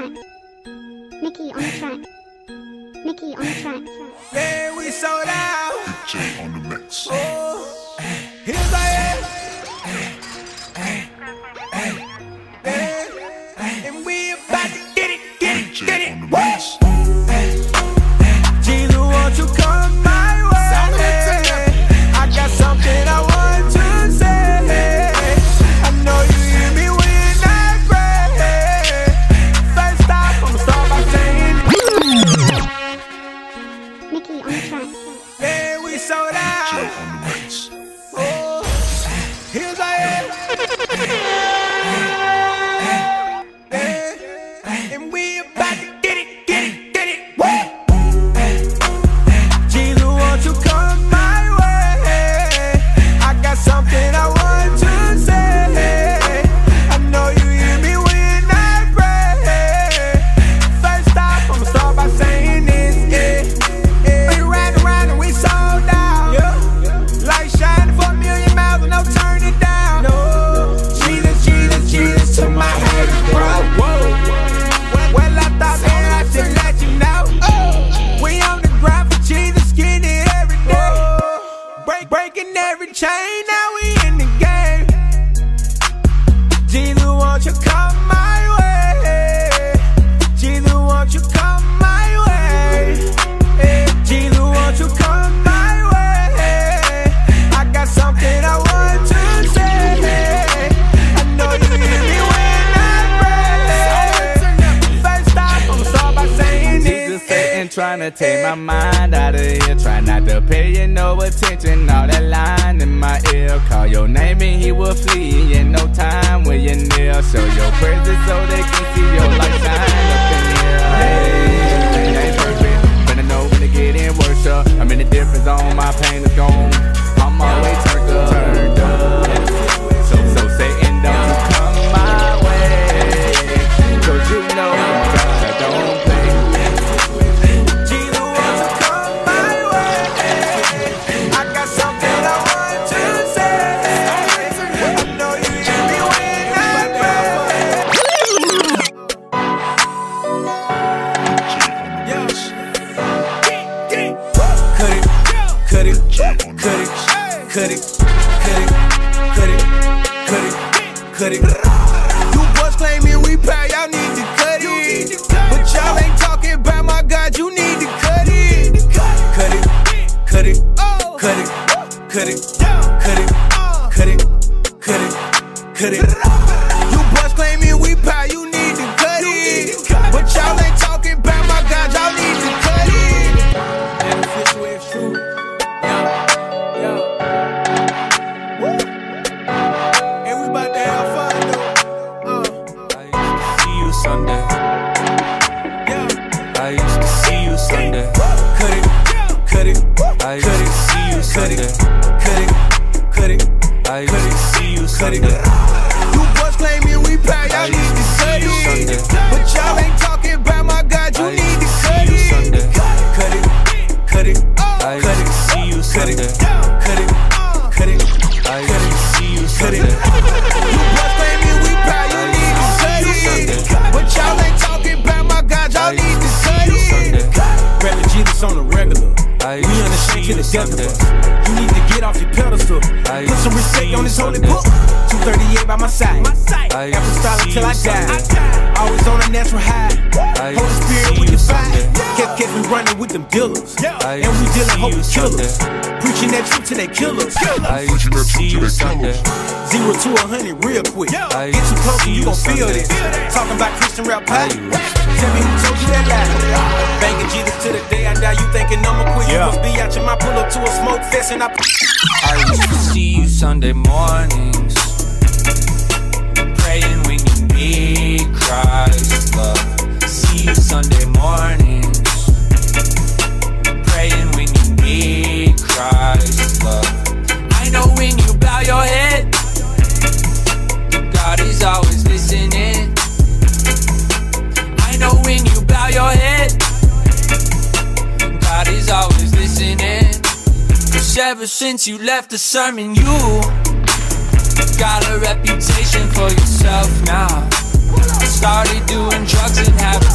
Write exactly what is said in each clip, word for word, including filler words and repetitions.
track. Mickey on the track. Mickey on the track. Yeah, we sold out. D J on the mix. Oh, here's I am. Yeah, and we about to get it, get it, get it. What? Jesus, won't you come my way? I got something I want to say. I know you hear me when I pray. First stop, I'ma start by saying Mickey on the track. yeah, we sold out. D J on the mix. Oh, here's I am. Yeah, and we about to get it, get it, get it. What? Jesus, won't you come my way? I got something I want to say. I know you hear me when I pray. First stop, I'ma start by saying this. Yeah, yeah. We ran around and we sold out. Yeah. Light shining for a million miles and no turning down. No. Jesus, Jesus, Jesus to my head, bro. Whoa. Well, I thought that I should let you know. Oh. We on the grind for Jesus, getting it every day. Break, breaking every chain, now we in the game. Jesus, won't you come my way? Jesus, won't you come my way? Eh, Jesus, won't you come my way? I got something I want to say. I know you hear me when I pray. First stop, I'ma start by saying Jesus this. sitting trying to take my mind out of here. Try not to pay you no attention. All that line in my ear. Call your name and he will flee. In no time when you're near. Show your praises so they can see your light shine up in here. Hey, it ain't perfect, but I know when to get in worship. I'm in a different zone, my pain is gone. I'm always turned up, turned up. So, so Satan, don't you come my way. Cause you know God don't play. Jesus, won't you come my way? I got something I want to say. I know you hear me when I pray. Cut it, cut it, cut it, cut it, cut it, cut it, cut it, cut it, cut it. You boys claiming we pay, y'all need to cut it. But y'all ain't talking about my God, you need to cut it. Cut it, cut it, cut it, cut it, cut it, cut it, cut it, cut it. You boys claiming we pay, you need to cut it. But y'all ain't talking about my God, y'all need to cut it. And the fish way is true. And we about to have fun though. Uh. I used to see you Sunday. Yeah. I used to see you Sunday. Cut it, cut it, I used to see you cut it, Sunday. cut it, cut it, I used to see you cut it. Sunday. You boys claiming we pay, y'all need to cut it. But y'all ain't talking about my God, you I need to used to cut see you it. Sunday. Cut it, cut it, I cut used it, to see you cut it, Sunday. cut it, cut it, I used to see you cut it. Sunday. You boys claiming we pay, you need to cut it. But y'all ain't talking about my God, y'all I need to used to cut see you Sunday. it. Rapping Jesus on the regular. I We used to understand see to you the death of Sunday. us. You need to get off your pedestal. I Put some used to respect see on you this holy Sunday. book. two thirty-eight by my side. I used to Apostolic see till you I die. Sunday. Always on a natural high. I Holy used to Spirit, see we you can fight. Sunday. Kept, kept me running with them dealers. I And we used to dealing see hope you killers. Sunday. Preaching that truth till they kill us. I used to see you Sunday. Zero to a hundred real quick. I Get used too to close see and you you gon' feel Sunday. this. Talking about Christian rap pie. I used to Tell me who told you that lie. Banking Jesus to the day I die. You thinking I'ma quit? You must be out your mind. Pull up to a smoke fest and I. I used to see you Sunday mornings, praying when you need Christ's love. See you Sunday mornings, praying when you need Christ's love. I know when you bow your head, God is always listening. I know when you bow your head, God is always listening. Cause ever since you left the sermon, you got a reputation for yourself now. Started doing drugs and having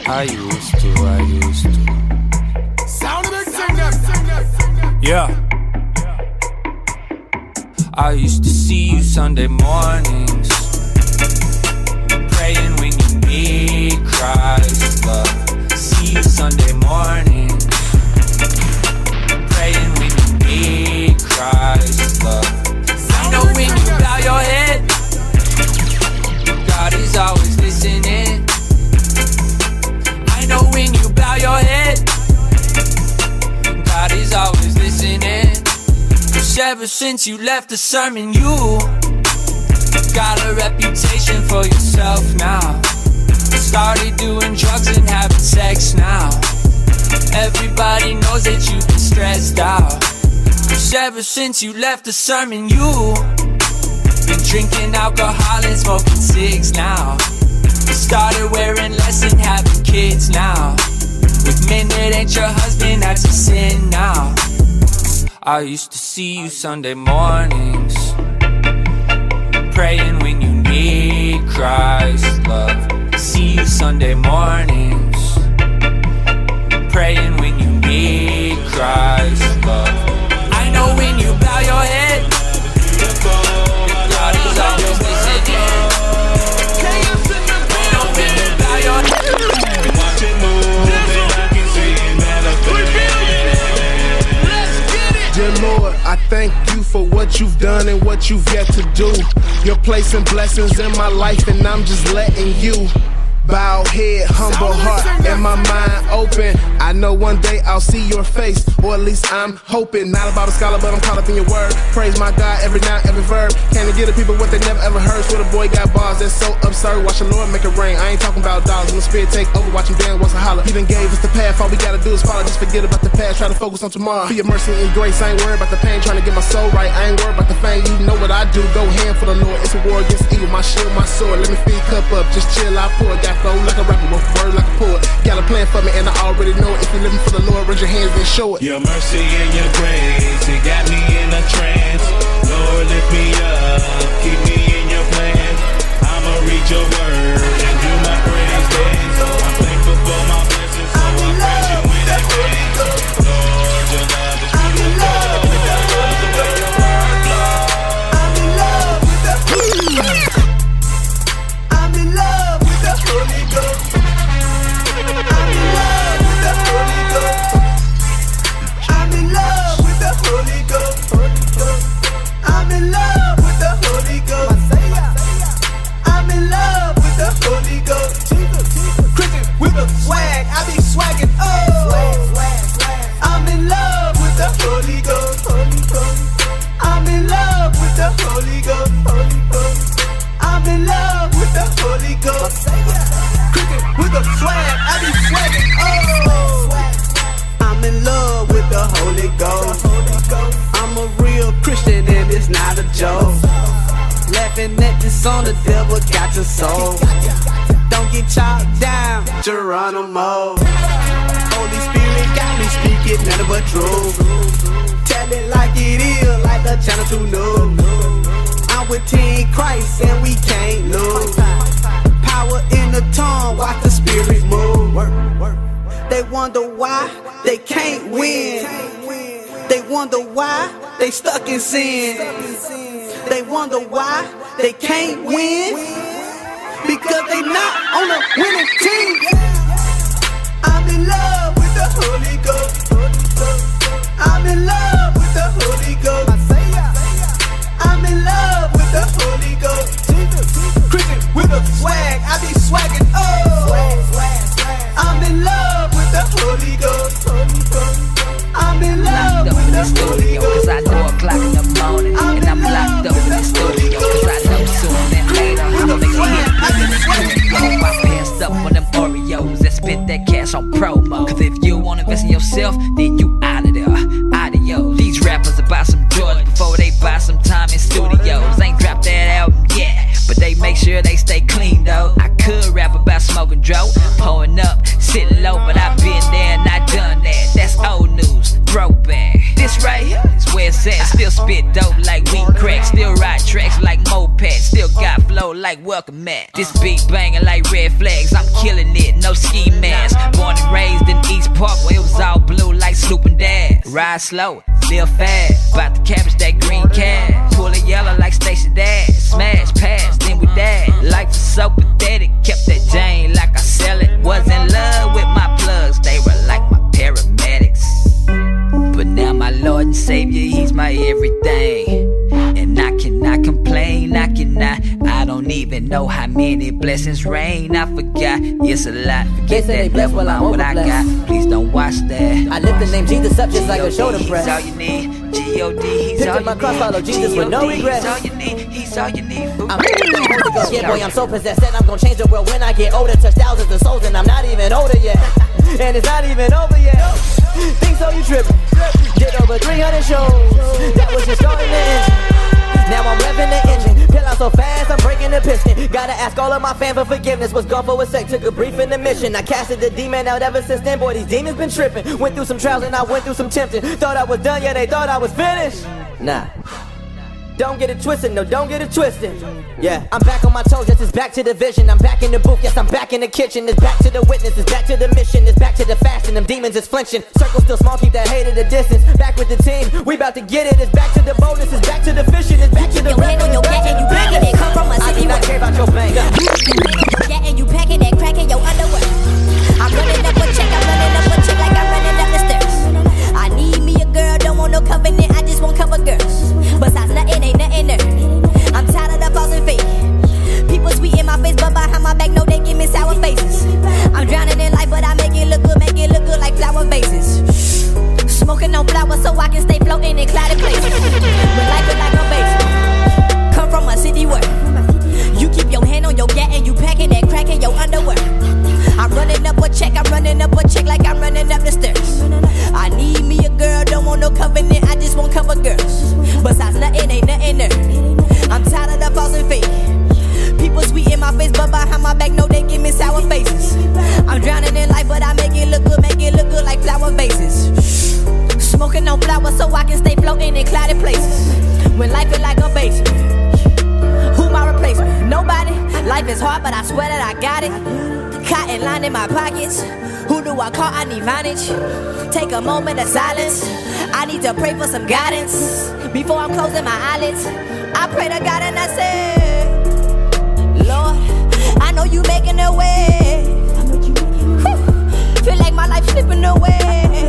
I used to, I used to. Sound of it, sing that, sing that, sing that. Yeah. I used to see you Sunday mornings, praying when you need Christ's love. See you Sunday mornings, praying when you need Christ's love. I know when you bow your head, God is always listening. I know when you bow your head, God is always listening. Cause ever since you left the sermon, you got a reputation for yourself now. Started doing drugs and having sex now. Everybody knows that you've been stressed out. Cause ever since you left the sermon, you been drinking alcohol and smoking cigs now. You started wearing less and having kids now. With men that ain't your husband, that's a sin now. I used to see you Sunday mornings, praying when you need Christ's love. See you Sunday mornings, praying when you need Christ's love. I know when you bow your head, God is always listening. I know when you bow your head, Watch it move, and I can see it manifest. Dear Lord, I thank you for what you've done and what you've yet to do. You're placing blessings in my life and I'm just letting you. Bow head, humble heart, and my mind open. I know one day I'll see your face, or at least I'm hoping. Not a Bible scholar, but I'm caught up in your word. Praise my God every noun, every verb. Can I give the people what they never ever heard? So the boy got bars that's so absurd. Watch the Lord make it rain. I ain't talking about dollars. When the spirit take over, watch him dance once a holler. He done gave us the path. All we gotta do is follow. Just forget about the past. Try to focus on tomorrow. For your mercy and grace, I ain't worried about the pain. Trying to get my soul right. I ain't worried about the fame. You know what I do. Go hand for the Lord. It's a war against evil. My shield, my sword. Let me feed cup up. Just chill, I pour. Got flow like a rapper. Word like a poet. Got a plan for me and I already know it. If you're living for the Lord, raise your hands and show it. Your mercy and your grace, it got me in a trance. Lord, lift me up, keep me in your plan. I'ma read your word and do my praise dance. I'm thankful for my blessings, so I praise you in advance. Lord, your love is beautiful. I'm in love with the Holy Ghost. I'm in love with the Holy Ghost. I'm in love with the Holy Ghost. I'm in love with the Holy Ghost. I'm in love with the Holy Ghost. I'm in love with the Holy Ghost. Christian with the swag, I be swagging. Oh, I'm in love with the Holy Ghost. I'm in love with the Holy Ghost. I'm in love with the Holy Ghost. Cricket with the swag, I be swagging. Oh, I'm in love with the Holy Ghost. I'm a real Christian and it's not a joke. Laughing at this song, the devil got your soul. Don't get chopped down, Geronimo. Holy Spirit got me speaking nothing but truth. Tell it like it is, like the channel two news. I'm with Team Christ and we can't lose. Power in the tongue, watch the spirit move. They wonder why they can't win. They wonder why they stuck in sin. They wonder why they can't win, because they not on a winning team. I'm in love with the Holy Ghost. I'm in love with the Holy Ghost. I'm in love with the Holy Ghost. Christian with the swag, I be swagging. Oh, I'm in love with the Holy Ghost. I'm in love with the Holy Ghost. Cause I know o'clock in the morning, and I'm locked up in the studio. Cause I know sooner than later I'ma make a hit in the studio. I passed up on them Oreos that spent that cash on promo. Cause if you wanna invest in yourself, then you out of there, adios. These rappers will buy some drugs before they buy some time in studios. Ain't dropped that album yet, but they make sure they stay clean though. I could rap about smoking dope, pulling up, sitting low, but I've been there and I done that. That's old news, throwback. This right here is where ass at. Still spit dope like weed crack. Still ride tracks like mopeds. Still got flow like welcome mat. This beat banging like red flags. I'm killing it, no ski mask. Born and raised in East Park where it was all blue like Snoop and Dad. Ride slow, live fast. Bout to cabbage that green cash. Pull it yellow like Stacey Dad. Smash, pass, then we died. Life is so pathetic. Kept that Jane like I sell it. Was in love with my plugs. They were like my paramedics. But now my Lord and Savior, He's my everything. And I cannot complain, I cannot. I don't even know how many blessings rain. I forgot, it's a lot. Forget that, never mind what I got. Please don't watch that. I lift the name Jesus up just like a shoulder press. He's all you need. G O D, He's Pick all up you my cross, need. follow Jesus with no regrets. He's all you need. He's all you need. I'm yeah, boy, I'm so possessed that I'm gonna change the world when I get older. Touch thousands of souls and I'm not even older yet. And it's not even over yet. Think so, you trippin'. Did over three hundred shows. That was just starting the engine. Now I'm revving the engine. Pill out so fast, I'm breaking the piston. Gotta ask all of my fans for forgiveness. Was gone for a sec, took a brief intermission. I casted the demon out ever since then. Boy, these demons been tripping. Went through some trials and I went through some tempting. Thought I was done, yeah, they thought I was finished. Nah. Don't get it twisted, no, don't get it twisted. Yeah, I'm back on my toes, yes, it's back to the vision. I'm back in the booth, yes, I'm back in the kitchen. It's back to the witness, it's back to the mission. It's back to the fasting, them demons is flinching. Circle still small, keep that hate at a distance. Back with the team, we about to get it. It's back to the boldness, it's back to the fishing. It's back to the hand on your back and you packing it. Come from a I city do not care about your bank. Yeah, and you packing that crack in your underwear. I'm running up a check, I'm running up a check like I'm running up the stairs. I need me a girl, don't want no covenant, I just want cover girls. Besides nothing, ain't nothing there. I'm tired of the false and fake. People sweet in my face, but behind my back, no, they give me sour faces. I'm drowning in life, but I make it look good, make it look good like flower vases. Smoking on flowers so I can stay floating in clouded places. When life is like a base. Come from a city where you keep your hand on your gat and you packing that crack in your underwear. I'm running up a check, I'm running up a check like I'm running up the stairs. I need me a girl, don't want no covenant, I just want cover girls. Besides nothing, ain't nothing there. I'm tired of the false and fake. People sweet in my face, but behind my back, no, they give me sour faces. I'm drowning in life, but I make it look good, make it look good like flower vases. Smoking on flowers so I can stay floating in clouded places. When life is like a basement, who my replacement? Nobody. Life is hard, but I swear that I got it. Cotton line in my pockets. Who do I call? I need vantage. Take a moment of silence. I need to pray for some guidance. Before I'm closing my eyelids, I pray to God and I say, Lord, I know you making a way. Whew, feel like my life slipping away.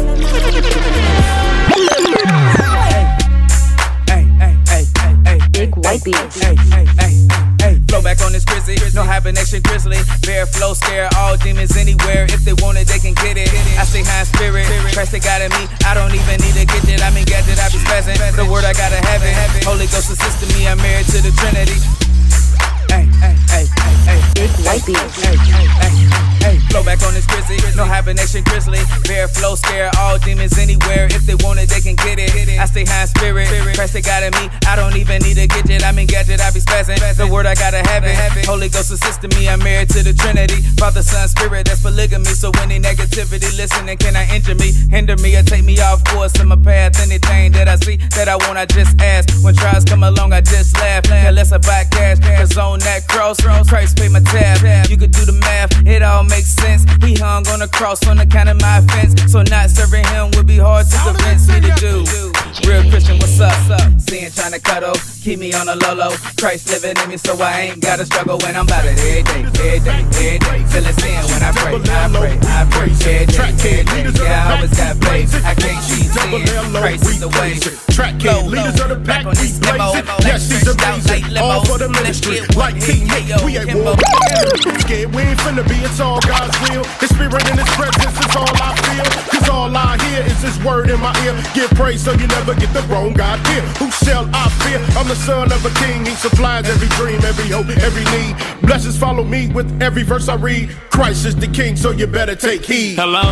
Hey, hey, hey, hey, hey, Big white beats. Hey, hey, hey, hey, flow back on this grizzly. No hibernation grizzly. Bear flow scare all demons anywhere. If they want it, they can get it. I stay high in spirit. Christ they got in me. I don't even need a gadget. I mean gadget, I be spazzing. The word I gotta have it. Holy Ghost assist me. I'm married to the Trinity. Hey, hey, hey, hey, hey. Big white beats. Hey, hey, hey, hey. Flow back on this grizzly. No hibernation grizzly. Bear flow scare all demons anywhere. If they want it, they can get it. I stay high in spirit. Christ they got in me. I don't even need a gadget. I mean gadget, I be spazzing. The word I gotta have it. Holy Ghost assisting me. I'm married to the Trinity. Father, Son, Spirit. That's polygamy. So any negativity listening, can I injure me, hinder me, or take me off course in my path? Anything that I see that I want, I just ask. When trials come along, I just laugh. Unless I buy cash, cause on that cross, Christ paid my tab. You could do the math, it all makes sense. He hung on the cross on account of my offense. So not serving him would be hard to convince me to do. Real Christian, what's up? Sin trying to cuddle, keep me on a low low. Christ living in me, so I ain't gotta struggle when I'm about it every day, every day, every day. Feeling sin when I pray, I pray, I pray, every day, every day. Yeah, I always got faith, I can't see sin. Christ is the way. Track kid, leaders of the pack, we blazing. Yes, these are amazing, all for the ministry. Like Team Nick, we ain't war. Scared, we ain't finna be, it's all God's will. His spirit and his presence is all I feel. Cause all I hear is his word in my ear. Give praise so you never get the wrong God here. Who shall I fear? I'm the son of a king. He supplies every dream, every hope, every need. Blessings follow me with every verse I read. Christ is the king, so you better take heed. Hello,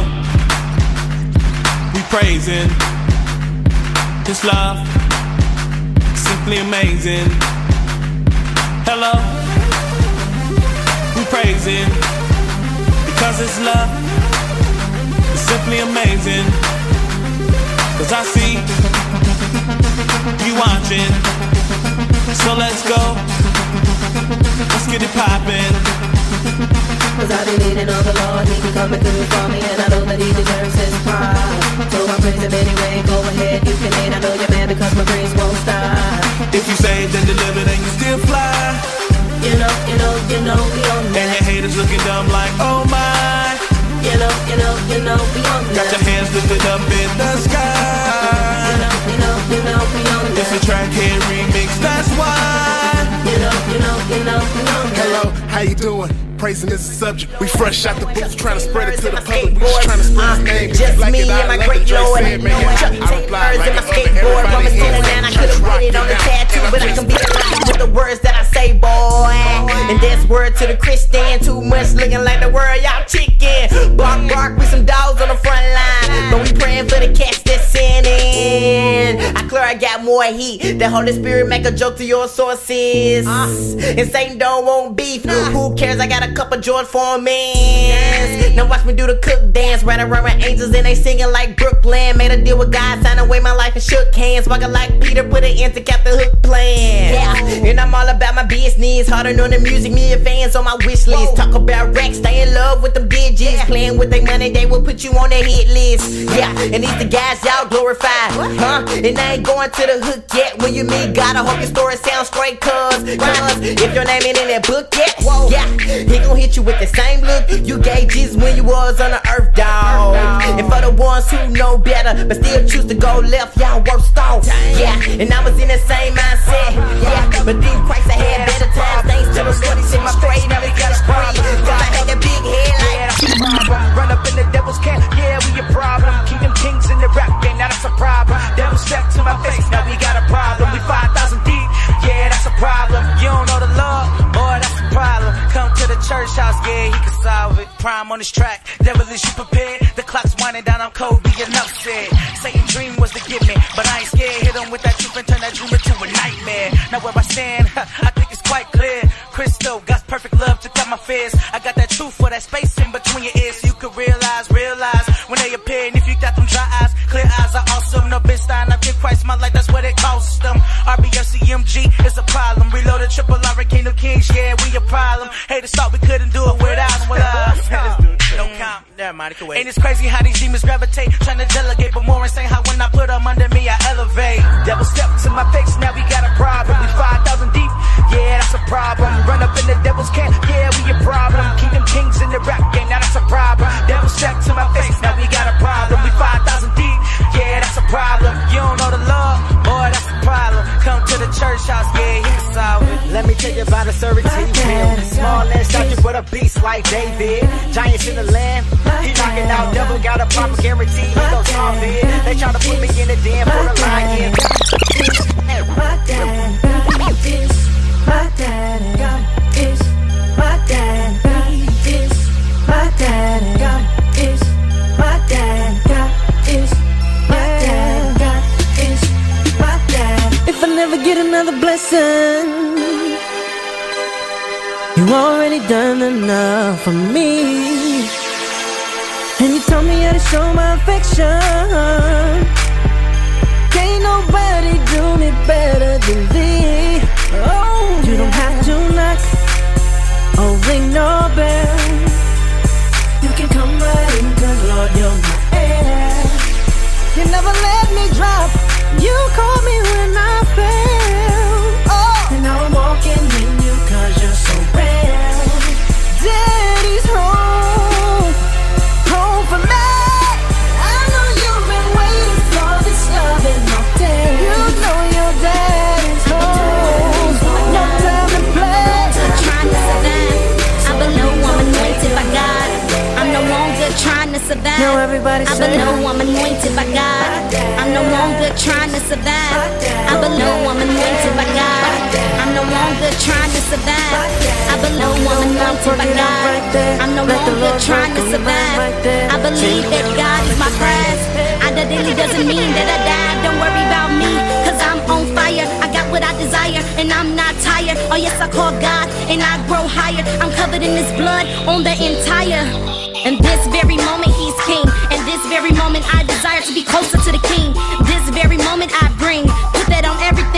we praising His love, simply amazing. Hello, we praising because His love is simply amazing. Cause I see watching. So let's go. Let's get it poppin'. Cause I've been needing all the Lord, he can come and through for me, and I know that he deserves his pride. So I praise him anyway, go ahead, you can hate, I know you're mad because my praise won't stop. If you saved and delivered and you still fly, you know, you know, you know, we on that. And your haters looking dumb like, oh my. You know, you know, you know, we on that. Got your hands lifted up in the sky. You know, you know, you know, we on that. It's a Trackhead remix, that's why. You know, you know, you know, we on that. Hello, how you doing? Praising is a subject. We fresh out the booth, trying to spread it to the public. We just trying to spread his name. Just like me it, and my love great it. Lord. Said, man, Chuck Taylors and my skateboard. Mama standing down, I could've put it on the tattoo, but I can be alive with the words that I say, boy. And that's word to the Christian. Too much looking like the world, y'all chicken. Bark, bark with some dogs on the front line. But we praying for the cats that's sinning. I clear I got more heat. The Holy Spirit make a joke to your sources. And Satan don't want beef. Who cares? I got a couple George Foreman. Now watch me do the cook dance. Right around with angels and they singing like Brooklyn. Made a deal with God, signed away my life and shook hands. Walking like Peter, put it in to cap the hook plan. Yeah, and I'm all about my business. Harder on the music, me and fans on my wish list. Talk about racks, stay in love with them digits. Playing with their money, they will put you on their hit list. Yeah, and these the guys y'all glorify, huh? And I ain't going to the hook yet. When you meet God, I hope your story sounds straight, cuz, cuz if your name ain't in that book yet, yeah, he gon' hit you with the same look you gave Jesus when you was on the earth, dog. And for the ones who know better but still choose to go left, y'all worst off. Yeah, and I was in the same mindset. Yeah, but then Christ I had better times. Thanks to the Lord, he set me straight. Now we got a spree. Cause I had a big head like run up in the devil's camp. Yeah, we a problem. Keep them kings in the rap game. Now that's a problem. Devil step to my face. Now we got a problem. We five thousand deep. Yeah, that's a problem. You don't know the Lord, boy, that's a problem. Come to the church house, yeah, he can solve it. Prime on this track, devil is you prepared? The clock's winding down, I'm Kobe, enough said. Satan dream was to get me, but I ain't scared. Hit him with that truth and turn that dream into a nightmare. Now where I stand, I think it's quite clear. Crystal, God's perfect love to cut my fears. I got that truth for that space in between your ears, so you could realize, realize when they appear. And if you got them dry eyes, clear eyes are awesome. No bitch stein, I give Christ my life, that's what it cost them. R B F C M G is a problem. Reloaded triple R and King of Kings, yeah, we a problem. Haters thought we couldn't do it without us. Well, uh, no count. Never mind, it can wait. Ain't it crazy how these demons gravitate? Trying to delegate, but more insane how when I put them under me, I elevate. Devil step to my face, now we got a problem. We five thousand deep, yeah, that's a problem. Run up in the devil's camp, yeah, we a problem. Kingdom kings in the rap game, now that's a problem. Devil step to my face, now we got a problem. We five thousand deep, yeah, that's a problem. You don't know the Lord, boy, that's a problem. Come to the church house, yeah, he can solve it. Let me tell you about a certain team. Small and statured, but a beast like David. Giants in the land, he knocking out. Devil got a proper guarantee, he gon' solve it. They try to put me in the den for the lion. My dad, God is my dad, God is my dad, God is my dad, God is my dad, God is my dad, God is my dad. If I never get another blessing, you already done enough for me. And you told me how to show my affection. Can't nobody do me better than thee. Oh, you don't have to knock or ring no bell. You can come right in, cause Lord, you're my heir. You never let me drop, you caught me when I fell. Oh, and now I'm walking in you cause you're so rare. Daddy's home, home for me. I know you've been waiting for this loving all day. You know your daddy's home, no time to play. Trying to survive, I below I'm anointed by God. I'm no longer trying to survive. Now everybody I say, below I'm anointed by God. I'm no longer trying to survive. I below I'm anointed by God. I'm no longer trying to survive. I below I'm anointed by God. I'm no longer trying to survive. I believe that God is my prize. Identity doesn't mean that I died. Don't worry about me, cause I'm on fire. I got what I desire, and I'm not tired. Oh yes, I call God, and I grow higher. I'm covered in His blood on the entire. And this very moment He's king. And this very moment I desire to be closer to the King. This very moment I bring, put that on everything.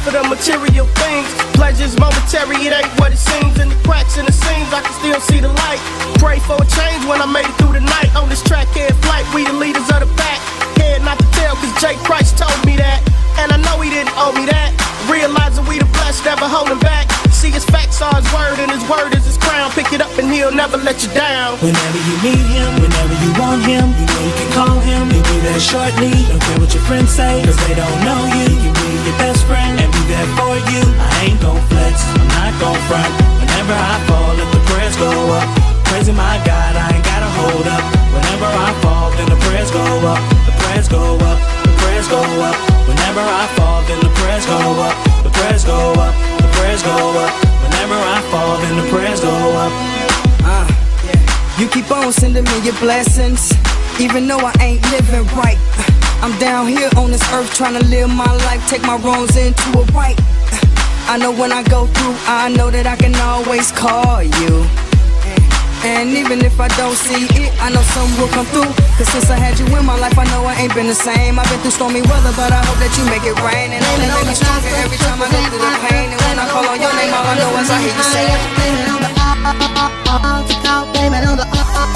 for the material things. Pleasure's momentary, it ain't what it seems. In the cracks in the seams, I can still see the light. Pray for a change when I made it through the night. On this track, head flight, we the leaders of the pack. Head not to tell, cause Jay Price told me that. And I know he didn't owe me that. Realizing we the blessed, never holding back. See his facts are his word, and his word is his crown. Pick it up and he'll never let you down. Whenever you need him, whenever you want him, you know you can call him. He'll be there shortly. Don't care what your friends say, cause they don't know you. You be your best friend and be there for you. I ain't gon' flex, I'm not gon' front. Whenever I fall, let the prayers go up. Praising my God, I ain't gotta hold up. Whenever I fall, then the prayers go up. The prayers go up, the prayers go up. Whenever I fall, then the prayers go up. The prayers go up, the prayers go up. Whenever I fall, then the prayers go up. Uh, yeah. You keep on sending me your blessings, even though I ain't living right. I'm down here on this earth trying to live my life, take my wrongs into a right. I know when I go through, I know that I can always call you. And even if I don't see it, I know some will come through. Cause since I had you in my life, I know I ain't been the same. I've been through stormy weather, but I hope that you make it rain. And only make me stronger every time I go through the pain. And when I call on your name, all I know is I hear you say it. Blame it on the altar, blame it on the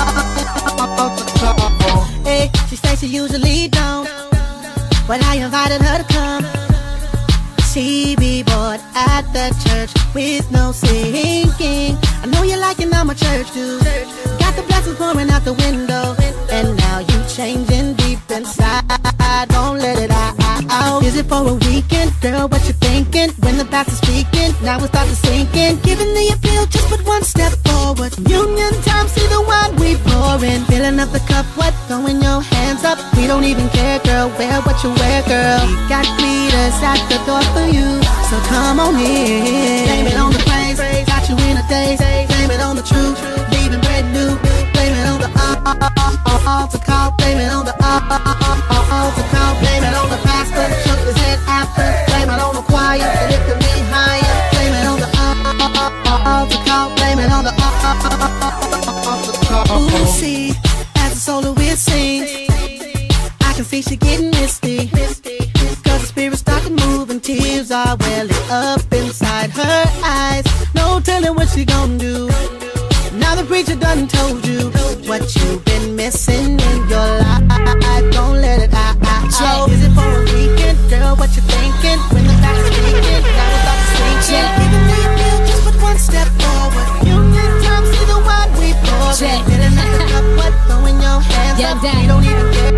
altar. Hey, she says she usually don't, but I invited her to come. She be bored at the church with no singing. I know you're liking all my church dudes. Got the blessings pouring out the window, and now you changing deep inside. Don't let it out. Is it for a weekend? Girl, what you thinking? When the pastor's speaking, now it starts to sink in. Giving the appeal, just put one step forward. Union time, see the wine we pouring. Filling up the cup, what? Throwing your hands up. We don't even care, girl. Wear what you wear, girl. We got greeters at the door for you, so come on in. Blame it on the praise, got you in a daze. Blame it on the truth, leaving brand new. Blame it on the altar call. Blame it on the altar call. Blame it on the pastor, shook his head after. Blame it on the choir, they lifted me higher. Blame it on the altar call. Blame it on the altar call. Ooh, see, as the soloist sings, I can see she getting misty. Cause the spirit started moving, tears are welling up inside her eyes. No telling what she gon' do. Now the preacher done told you what you've been missing in your life. Don't let it out. Is it for a weekend? Girl, what you thinking? When the back's speaking, now it's about to sink in. Giving me a feel, just put one step forward. Union time, see the wine we pour. Filling up the cup, what? Throwing your hands yeah, up, dang. you don't even care.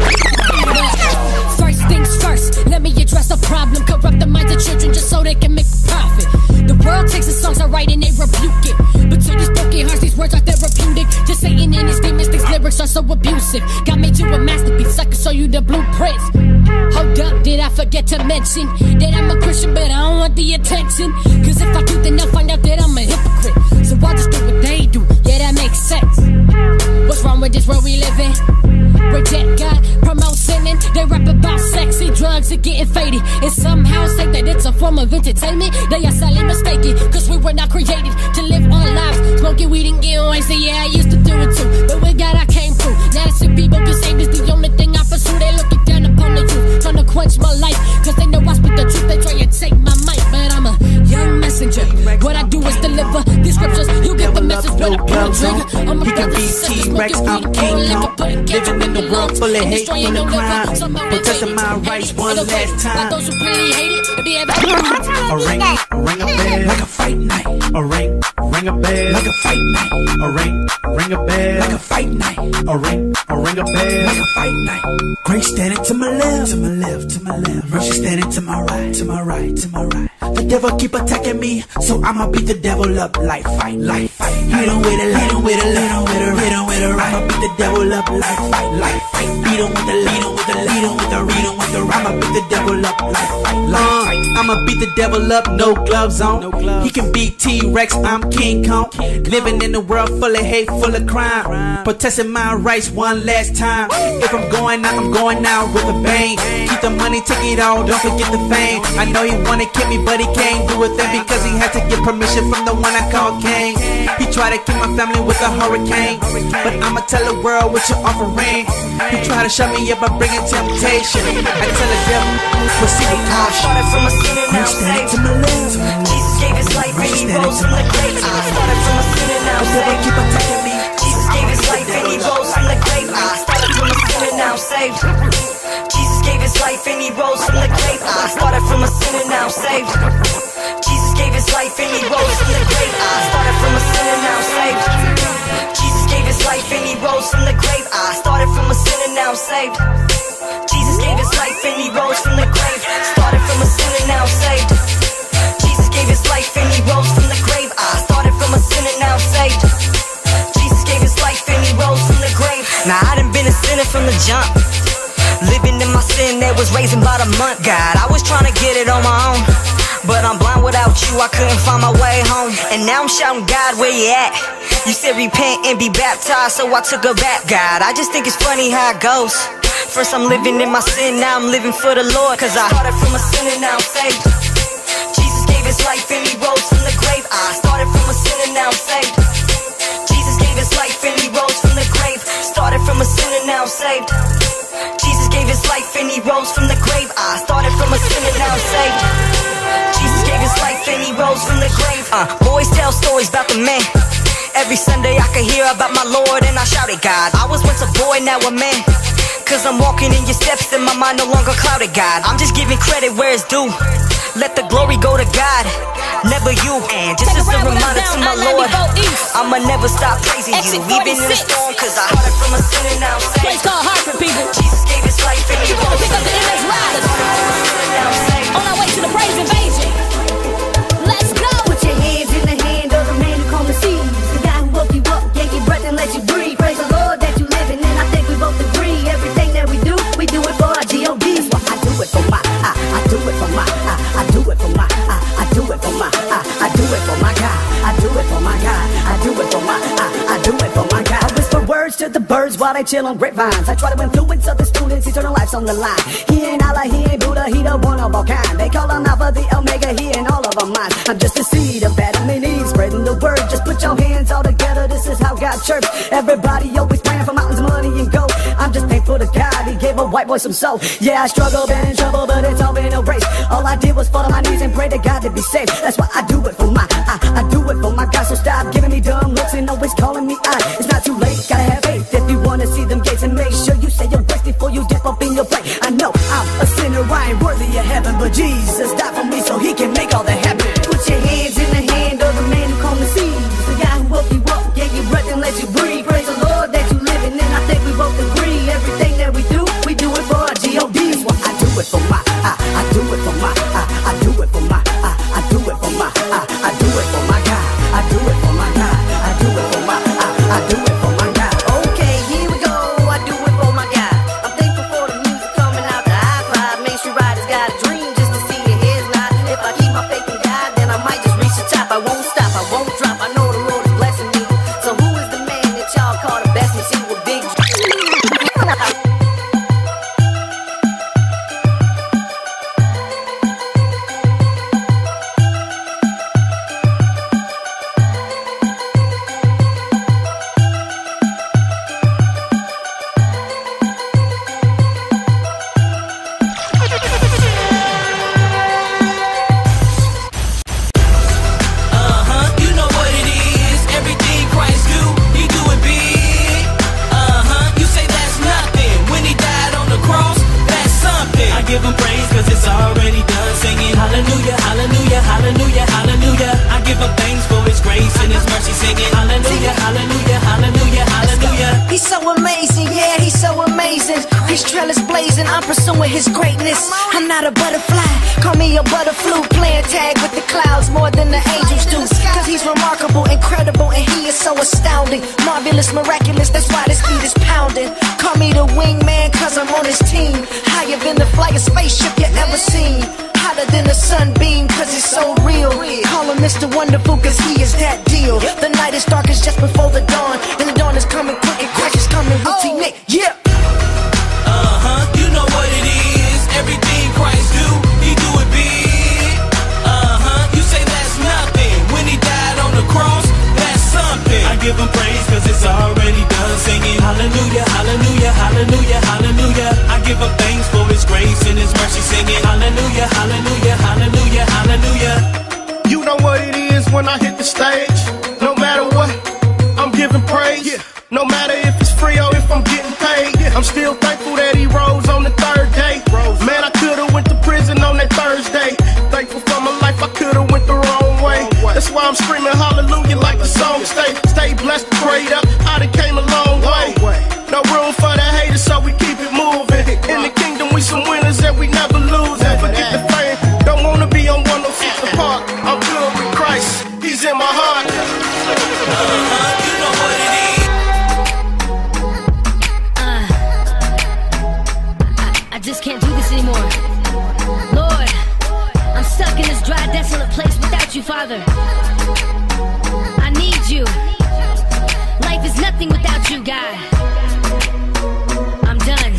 First things first, let me address the problem. Corrupt the minds of children just so they can make profit. The world takes the songs I write and they rebuke it. But to these broken hearts, these words are therapeutic. To Satan and his demons, these lyrics are so abusive. God made you a masterpiece, I can show you the blueprints. Hold up, did I forget to mention that I'm a Christian, but I don't want the attention? Cause if I do, then they'll find out that I'm a hypocrite. So I'll just do what they do, yeah, that makes sense. What's wrong with this world we live in? Reject God, promote sinning. They rap about sexy drugs and getting faded, and somehow say that it's a form of entertainment. They are sadly mistaken, cause we were not created to live our lives smoking weed and getting wasted. Yeah, I used to do it too, but with God I came through. Now to see people get saved is the only thing I pursue. They looking down upon the youth, trying to quench my life, cause they know I speak the truth. They try to take my mic, but I'm a young messenger. What I do is deliver the scriptures. You get the message when I pull the trigger. I'm a brother, sister, smoking weed and getting liquor, but it gets me in the world full of hate, full of crime. Protecting my rights one last time. Those who really hate it, be ever A ring, ring a bell like a fight night. A ring, ring a bell like a fight night. A ring, ring a bell like a fight night. A ring, a ring a bell like a fight night. Grace standing to my left, to my left, to my left. Mercy standing to my right, to my right, to my right. The devil keep attacking me, so I'ma beat the devil up like fight, like fight. Hit him with it, hit him with it, hit him with it, hit him with it. I'ma beat the devil up like fight, like fight. Beat him with the, lead him with the, lead him with the, read him with the. I'ma beat the devil up like fight, like fight. I'ma beat the devil up, no gloves on. No gloves. He can beat T-Rex, I'm King Kong. King Kong. Living in a world full of hate, full of crime. crime. Protesting my rights one last time. If I'm going out, I'm going out with a bang. Keep the money, take it all, don't forget the fame. I know he wanna kill me, but he can't do a thing because he had to get permission from the one I call King. He try to keep my family with a hurricane, but I'ma tell the world what you're offering. You try to shut me up by bringing temptation. I tell the devil, proceed with caution. Started from a sinner, now saved. Jesus gave his life and he rose from the grave. I started from a sinner, now saved. Keep attacking me. Jesus gave his life and he rose from the grave. I started from a sinner, now saved. Jesus gave his life and he rose from the grave. I started from a sinner, now saved. Jesus gave his life and he rose from the grave. I started from a sinner, now saved. Jesus gave his life and he rose from the grave. I started from a sinner, now saved. Jesus gave his life and he rose from the grave. Started from a sinner, now saved. Jesus gave his life and he rose from the grave. I started from a sinner, now saved. Jesus gave his life and he rose from the grave. Now I done been a sinner from the jump. Living in my sin that was raising by the month. God, I was trying to get it on my own, but I'm blind without you, I couldn't find my way home. And now I'm shouting, God, where you at? You said repent and be baptized, so I took her back. God, I just think it's funny how it goes. First I'm living in my sin, now I'm living for the Lord. Cause I started from a sinner, now I'm saved. Jesus gave his life and he rose from the grave. I started from a sinner, now I'm saved. Jesus gave his life and he rose from the grave. Started from a sinner, now I'm saved. Jesus gave his life and he rose from the grave. I started from a sinner, now I'm saved. Jesus gave his life and he rose from the grave. Uh, boys tell stories about the man. Every Sunday I could hear about my Lord and I shouted, God, I was once a boy, now a man. Cause I'm walking in your steps and my mind no longer clouded, God. I'm just giving credit where it's due. Let the glory go to God, never you. And just as a reminder to my Lord, I'ma never stop praising you, even in the storm. Cause I started from a sinner, now I'm saved. Place called Hartford, people. Jesus gave his life and he rose. Pick up the M X Riders. Now I'm saved. On our way to the praise invasion. Let's go. Put your hands in the hand of the man who calmed the seas, the guy who woke you up, gave you breath and let you breathe. Praise the Lord that you living, and I think we both agree. Everything that we do, we do it for our G O Ds. Well, I do it for my, I, I do it for my, I, I do it for my, I, I do it for my, I, I do it for my God. I do it for my God. I do it for my, I, I do it for my God. I whisper words to the birds while they chill on grapevines. I try to influence other students, eternal life's on the line. He ain't Allah, he ain't Buddha, he the one of a kind. They call him Alpha, the Omega, he in all of our minds. I'm just a seed of Adam and Eve, spreading the word. Just put your hands all together, this is how God chirps. Everybody always praying for mountains, money, and gold. I'm just thankful to God, he gave a white boy some soul. Yeah, I struggle, been in trouble, but it's all been a race. All I did was fall on my knees and pray to God to be saved. That's why I do it for my, I, I do it for my God. So stop giving me dumb looks and always calling me out. It's not too late, gotta have faith if you wanna see them gates. And make sure you say your grace before you dip up in your plate. I know I'm a sinner, I ain't worthy of heaven, but Jesus died for me so he can make all that happen. Put your hands in the hand of the man who calmed the seas, the guy who woke you up, gave you breath and let you breathe. Praise the Lord that you living, and I think we both agree. Everything that we do, we do it for our G O Ds. Well, I do it for my, I, I do it for my, I, I do it for my, I, I do it for my, I, I do it for my God. I do it for my God. I do it for my, I, I do it for my God. Okay, here we go. I do it for my God. I'm thankful for the music coming out the iPod. Main Street Riders got a dream just to see your heads nod. If I keep my faith in God, then I might just reach the top. I won't stop, I won't drop. I know the Lord is blessing me. So who is the man that y'all call the best? And see what big. His greatness, I'm not a butterfly. Call me a butterfly, playing tag with the clouds more than the angels do. Cause he's remarkable, incredible, and he is so astounding. Marvelous, miraculous, that's why this beat is pounding. Call me the wingman, cause I'm on his team. Higher than the flyest spaceship you ever seen. Hotter than the sunbeam, cause it's so real. Call him Mister Wonderful, cause he is that deal. The night is darkest just before the dawn, and the dawn is coming quick and crash is coming with T-Nick. Yeah. Uh-huh, you know what it is. Everything Christ do, he do it big. Uh-huh, you say that's nothing. When he died on the cross, that's something. No matter if it's free or if I'm getting paid, I'm still thankful that he rose on the third day. Man, I could've went to prison on that Thursday. Thankful for my life, I could've went the wrong way. That's why I'm screaming hallelujah like the song stay. Stay blessed, prayed up, I done came a long way. No room for the haters, so we keep it moving. In the kingdom, we some winners that we never lose. And forget the fame, don't wanna be on one oh six The Park. I'm good with Christ, he's in my heart. You know what it is. I just can't do this anymore. Lord, I'm stuck in this dry, desolate place without you, Father. I need you. Life is nothing without you, God. I'm done.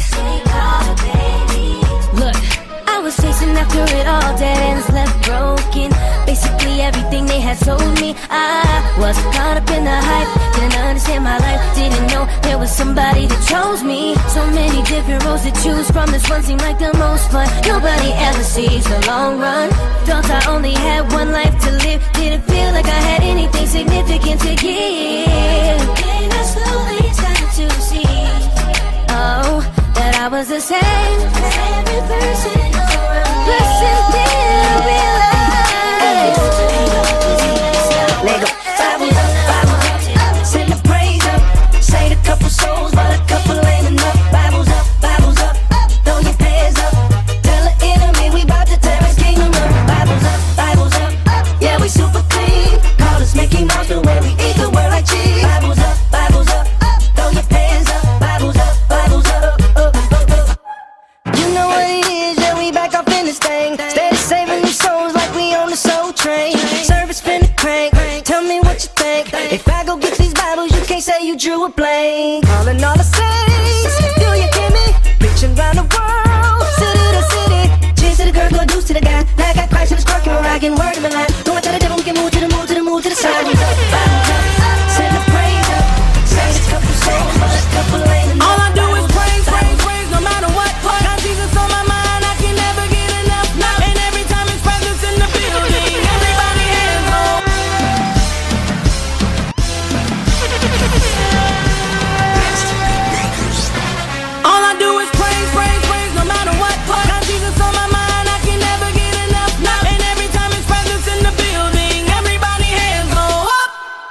Look, I was chasing after it all, dead ends left broken. Basically everything they had told me. I was caught up in the hype, didn't understand my life, didn't know there was somebody that chose me. So many different roads to choose from, this one seemed like the most fun. Nobody ever sees the long run. Felt I only had one life to live, didn't feel like I had anything significant to give. And I slowly started to see, oh, that I was the same as every person around. Person didn't realize. Let go. Bible up, Bible up, send the praise up. Saved a couple souls, but a couple ain't enough. Bible's up, Bible's up, throw your hands up. Tell the enemy we bout to tear his kingdom up. Bible's up, Bible's up, yeah we super clean. Call us Mickey Mouse the way we eat the word like cheese. Bible's up, Bible's up, throw your hands up. Bible's up, Bible's up, up, up, up. You know what it is, yeah we back up in this thing. Steady saving these souls like we on the soul train. Service finna crank. Tell me what you think. If I go get these Bibles, you can't say you drew a blank. Calling all the saints, do you hear me? Preaching around the world, city to city. Cheers to the girl, go deuce to the guy. Now I got Christ in his parking, we're rocking word of my life. Don't tell the devil we can move to the move to the move to the side. Bibles up, send the praise up. Say a couple souls, but a couple ain't enough. All I do is praise, praise, praise, no matter what. Got Jesus on my mind, I can never get enough. And every time his presence in the building, everybody hands on. All I do is praise, praise, praise, no matter what. Got Jesus on my mind, I can never get enough. And every time his presence in the building, everybody hands go up.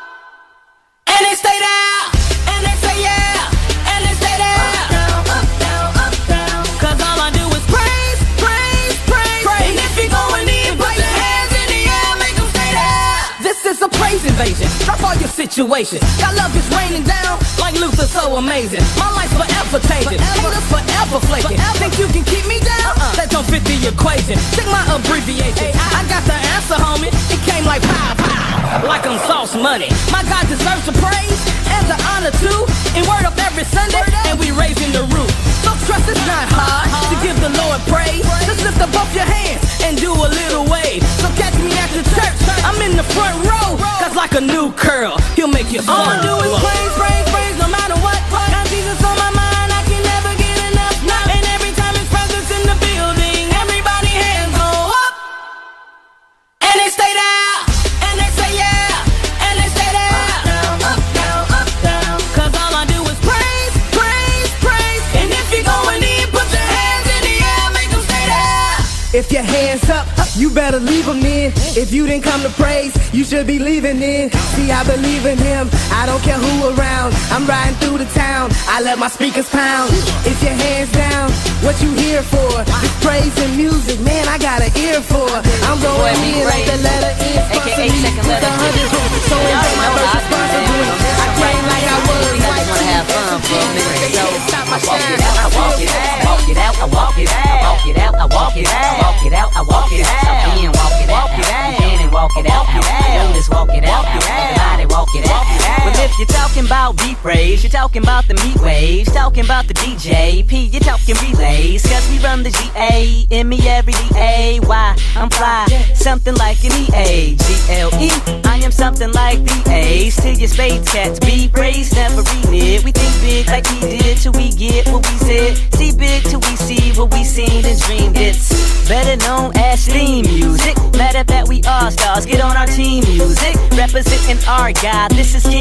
And they stay there, and they say yeah, and they stay there. Up, down, up, down, up, down. Cause all I do is praise, praise, praise, praise. And if you're going in, put your hands in the air, make them stay there. This is a praise invasion, drop all your situations. God love is raining down, like Luther so amazing. My life's forever changing, haters forever flaking. Think you can keep me down? Uh-uh. That don't fit the equation. Check my abbreviation, I got the answer, homie. It came like pow, pow, like I'm sauce money. My God deserves the praise and the honor too. And word up every Sunday, and we raising the roof. So trust it's not hard to give the Lord praise. Just lift up both your hands and do a little wave. So catch me at the church, I'm in the front row. Cause like a new curl, he'll make you all I do is praise, praise, praise, no matter what. Got Jesus on my mind, I can never get enough. And every time his presence in the building, everybody hands go up. And they stay there, and they say yeah, and they stay there. Up, down, up, down, up, down. Cause all I do is praise, praise, praise. And if you're going in, put your hands in the air, make them stay there. If your hands up, you better leave them in. If you didn't come to praise, you should be leaving in. See, I believe in him, I don't care who around. I'm riding through the town, I let my speakers pound. If your hands down, what you here for? This praise and music, man, I got an ear for. I'm going in like the letter E, sponsor me with the hundred. So enjoy my first sponsor doing it. I came like I was like to have fun for a minute. So stop my shine. I walk it out, I walk it out, I walk it out, I walk it out, I walk it out, I walk it out, I walk it out. Stop being walk it out, walk it out, and walk it out, walk it out. Let's walk it out, everybody walk it out. Well, if you're talking about beat praise, you're talking about the meat waves, talking about the D J P, you're talking relays. Cause we run the G A, M E every D A Y. I'm fly, something like an E A G L E. I am something like the A's to your spades cats. Be praised, never renege. We think big like we did till we get what we said. See big till we see what we seen and dreamed. It's better known as theme music. Matter of fact, we all stars, get on our team music. Representing our God, this is King music.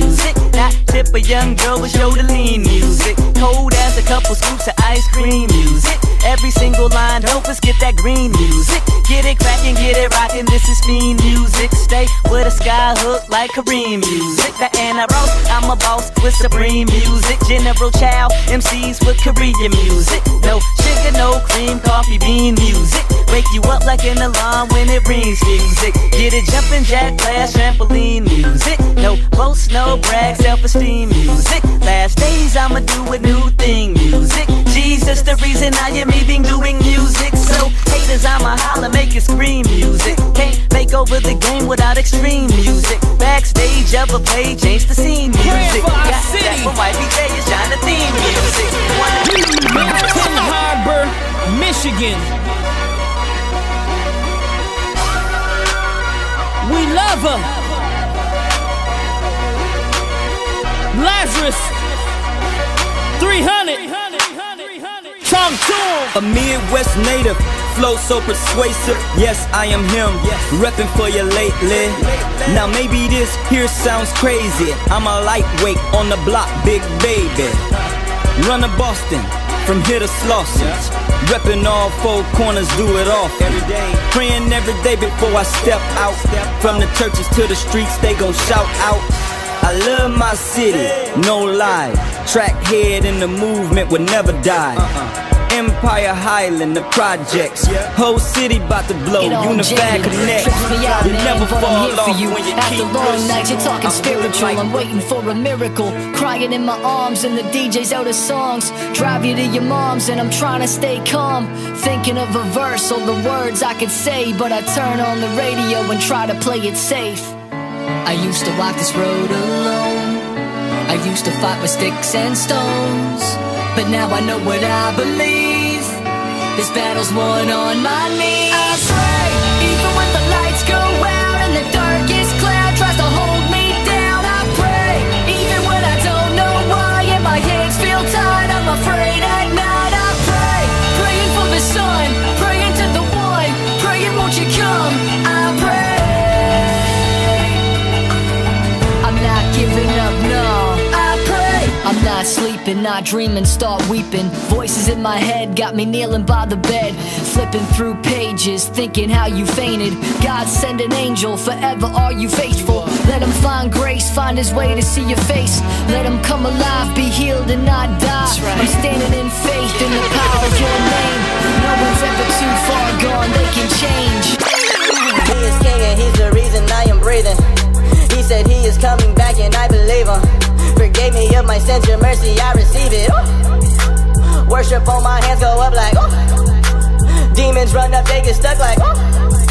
music. Not tip a young girl with shoulder lean music. Cold as a couple scoops of ice cream music. Every single line, help us get that green music. Get it crackin', get it rockin', this is fiend music. Stay with a sky hook like Kareem music. The Anna Rose, I'm a boss with supreme music. General Chow, M Cs with Korean music. No sugar, no cream, coffee bean music. Wake you up like an alarm when it rings music. Get it jumpin', jack, flash, trampoline music. No boast, no brag, self-esteem music. Last days I'ma do a new thing music. Jesus the reason I am even doing music. So haters I'ma holler, make it scream music. Can't make over the game without extreme music. Backstage of a play, change the scene music. Got that from Y B J, it's shine the theme music. Milton Harbor, Michigan. We love her. Lazarus, three hundred. Talk to him. A Midwest native, flow so persuasive. Yes, I am him. Reppin' for you lately. Now maybe this here sounds crazy. I'm a lightweight on the block, big baby. Run to Boston, from here to Slauson. Reppin' all four corners, do it off every day. Praying every day before I step out. From the churches to the streets, they gon' shout out. I love my city, no lie. Track head in the movement would never die. Empire Highland, the projects. Whole city about to blow, Unified Connect. You never fall off when you After keep long pushing. nights, you're talking I'm spiritual. like- I'm waiting for a miracle. Crying in my arms and the D J's out of songs. Drive you to your mom's and I'm trying to stay calm. Thinking of a verse or the words I could say, but I turn on the radio and try to play it safe. I used to walk this road alone. I used to fight with sticks and stones. But now I know what I believe. This battle's won on my knees. I pray, even when the lights go out and the darkest cloud tries to hold me down. I pray, even when I don't know why and my hands feel tied. I'm afraid at night. I pray, praying for the sun, praying to the one, praying won't you come. I pray, I'm not giving up, no. I pray, I'm not sleeping, not dreaming, start weeping. Voices in my head got me kneeling by the bed, flipping through pages, thinking how you fainted. God send an angel, forever are you faithful. Let him find grace, find his way to see your face. Let him come alive, be healed and not die. I'm standing in faith in the power of your name. No one's ever too far gone, they can change. He is king and he's the reason I am breathing. He said he is coming back and I believe him. Forgave me of my sins, your mercy, I receive it. Ooh. Worship on my hands go up like ooh. Demons run up, they get stuck like ooh.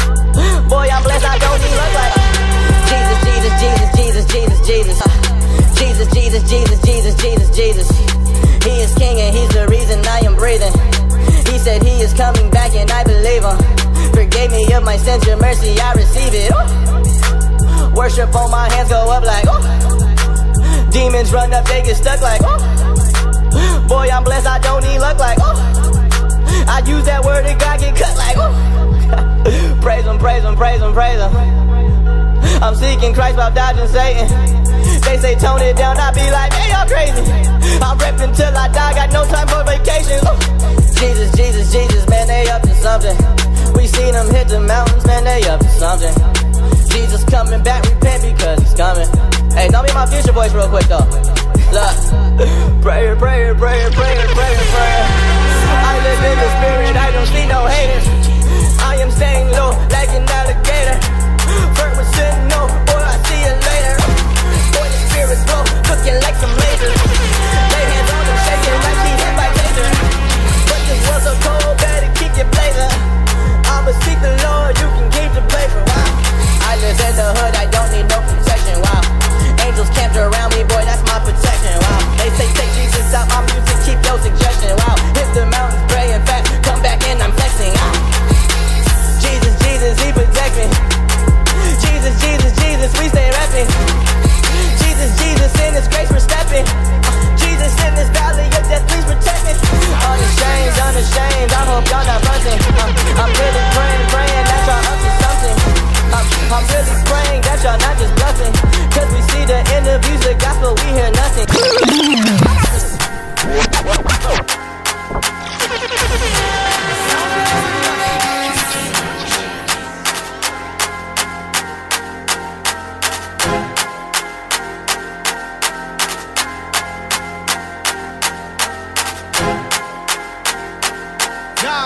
Boy, I'm blessed, I don't need luck like Jesus, Jesus, Jesus, Jesus, Jesus, Jesus. Uh, Jesus, Jesus, Jesus, Jesus, Jesus, Jesus. He is king and he's the reason I am breathing. He said he is coming back and I believe him. Forgave me of my sins, your mercy, I receive it. Ooh. Worship on my hands go up like ooh. Demons run up, they get stuck like ooh. Boy, I'm blessed, I don't need luck like ooh. I use that word and God get cut like ooh. Praise him, praise him, praise him, praise him. I'm seeking Christ while dodging Satan. They say tone it down, I be like, man, y'all crazy. I'm reppin' till I die, got no time for vacations. Ooh. Jesus, Jesus, Jesus, man, they up to something. We seen them hit the mountains, man, they up to something. Jesus coming back, repent because he's coming. Hey, don't be my future voice real quick though. Look, prayer, prayer, prayer, prayer, prayer, prayer. I live in the spirit, I don't see no haters. I am staying low like an alligator. Flirt with sin, no, boy, I see you later. Boy, the spirit's glow, looking like some lasers. Lay hands on them, shaking like she hit by laser. But this world's so cold, better keep your blazer. I'ma seek the Lord, you can keep the blazer. Wow. I live in the hood, I don't need no protection. Wow. Angels camped around me, boy, that's my protection. Wow. They say take Jesus out my music, keep your suggestion. Wow. Hit the mountains, praying fast, come back and I'm flexing. Ah. Jesus, Jesus, he protect me.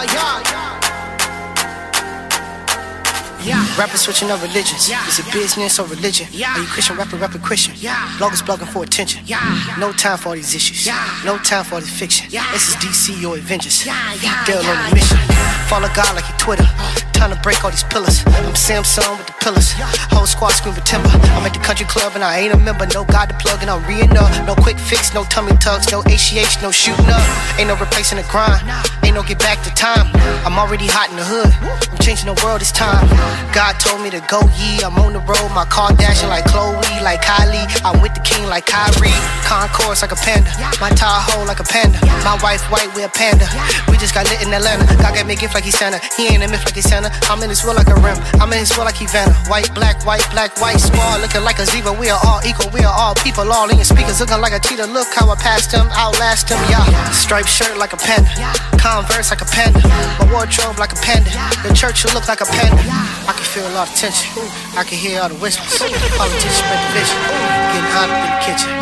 Yeah, yeah, yeah. Rappers switching up religions. Yeah. Is it business or religion? Yeah. Are you Christian rapper, rapper Christian? Yeah. Bloggers blogging for attention. Yeah. No time for all these issues. Yeah. No time for all this fiction. Yeah. This is D C or Avengers. Yeah. Yeah. They're on the mission. Follow God like he Twitter. Time to break all these pillars. I'm Samsung with the pillars. Whole squad scream for timber. I'm at the country club and I ain't a member. No God to plug and I'm re-ing up. No quick fix, no tummy tucks, no H G H, no shooting up. Ain't no replacing the grind. Ain't no get back to time. I'm already hot in the hood. I'm changing the world this time. God told me to go ye. I'm on the road. My car dashing like Chloe, like Kylie. I'm with the king like Kyrie. Concourse like a panda. My Tahoe like a panda. My wife white, we a panda. We just got lit in Atlanta. God got me a gift like he Santa. He ain't a myth like he Santa. I'm in this world like a rim. I'm in this world like Ivana. White, black, white, black, white. Squad looking like a zebra. We are all equal. We are all people. All in your speakers looking like a cheetah. Look how I passed him, outlast him. Yeah. Striped shirt like a panda. Converse like a panda. My wardrobe like a panda. The church will look like a panda. I can feel a lot of tension. I can hear all the whispers. Politicians spread division. Getting hot up in the kitchen.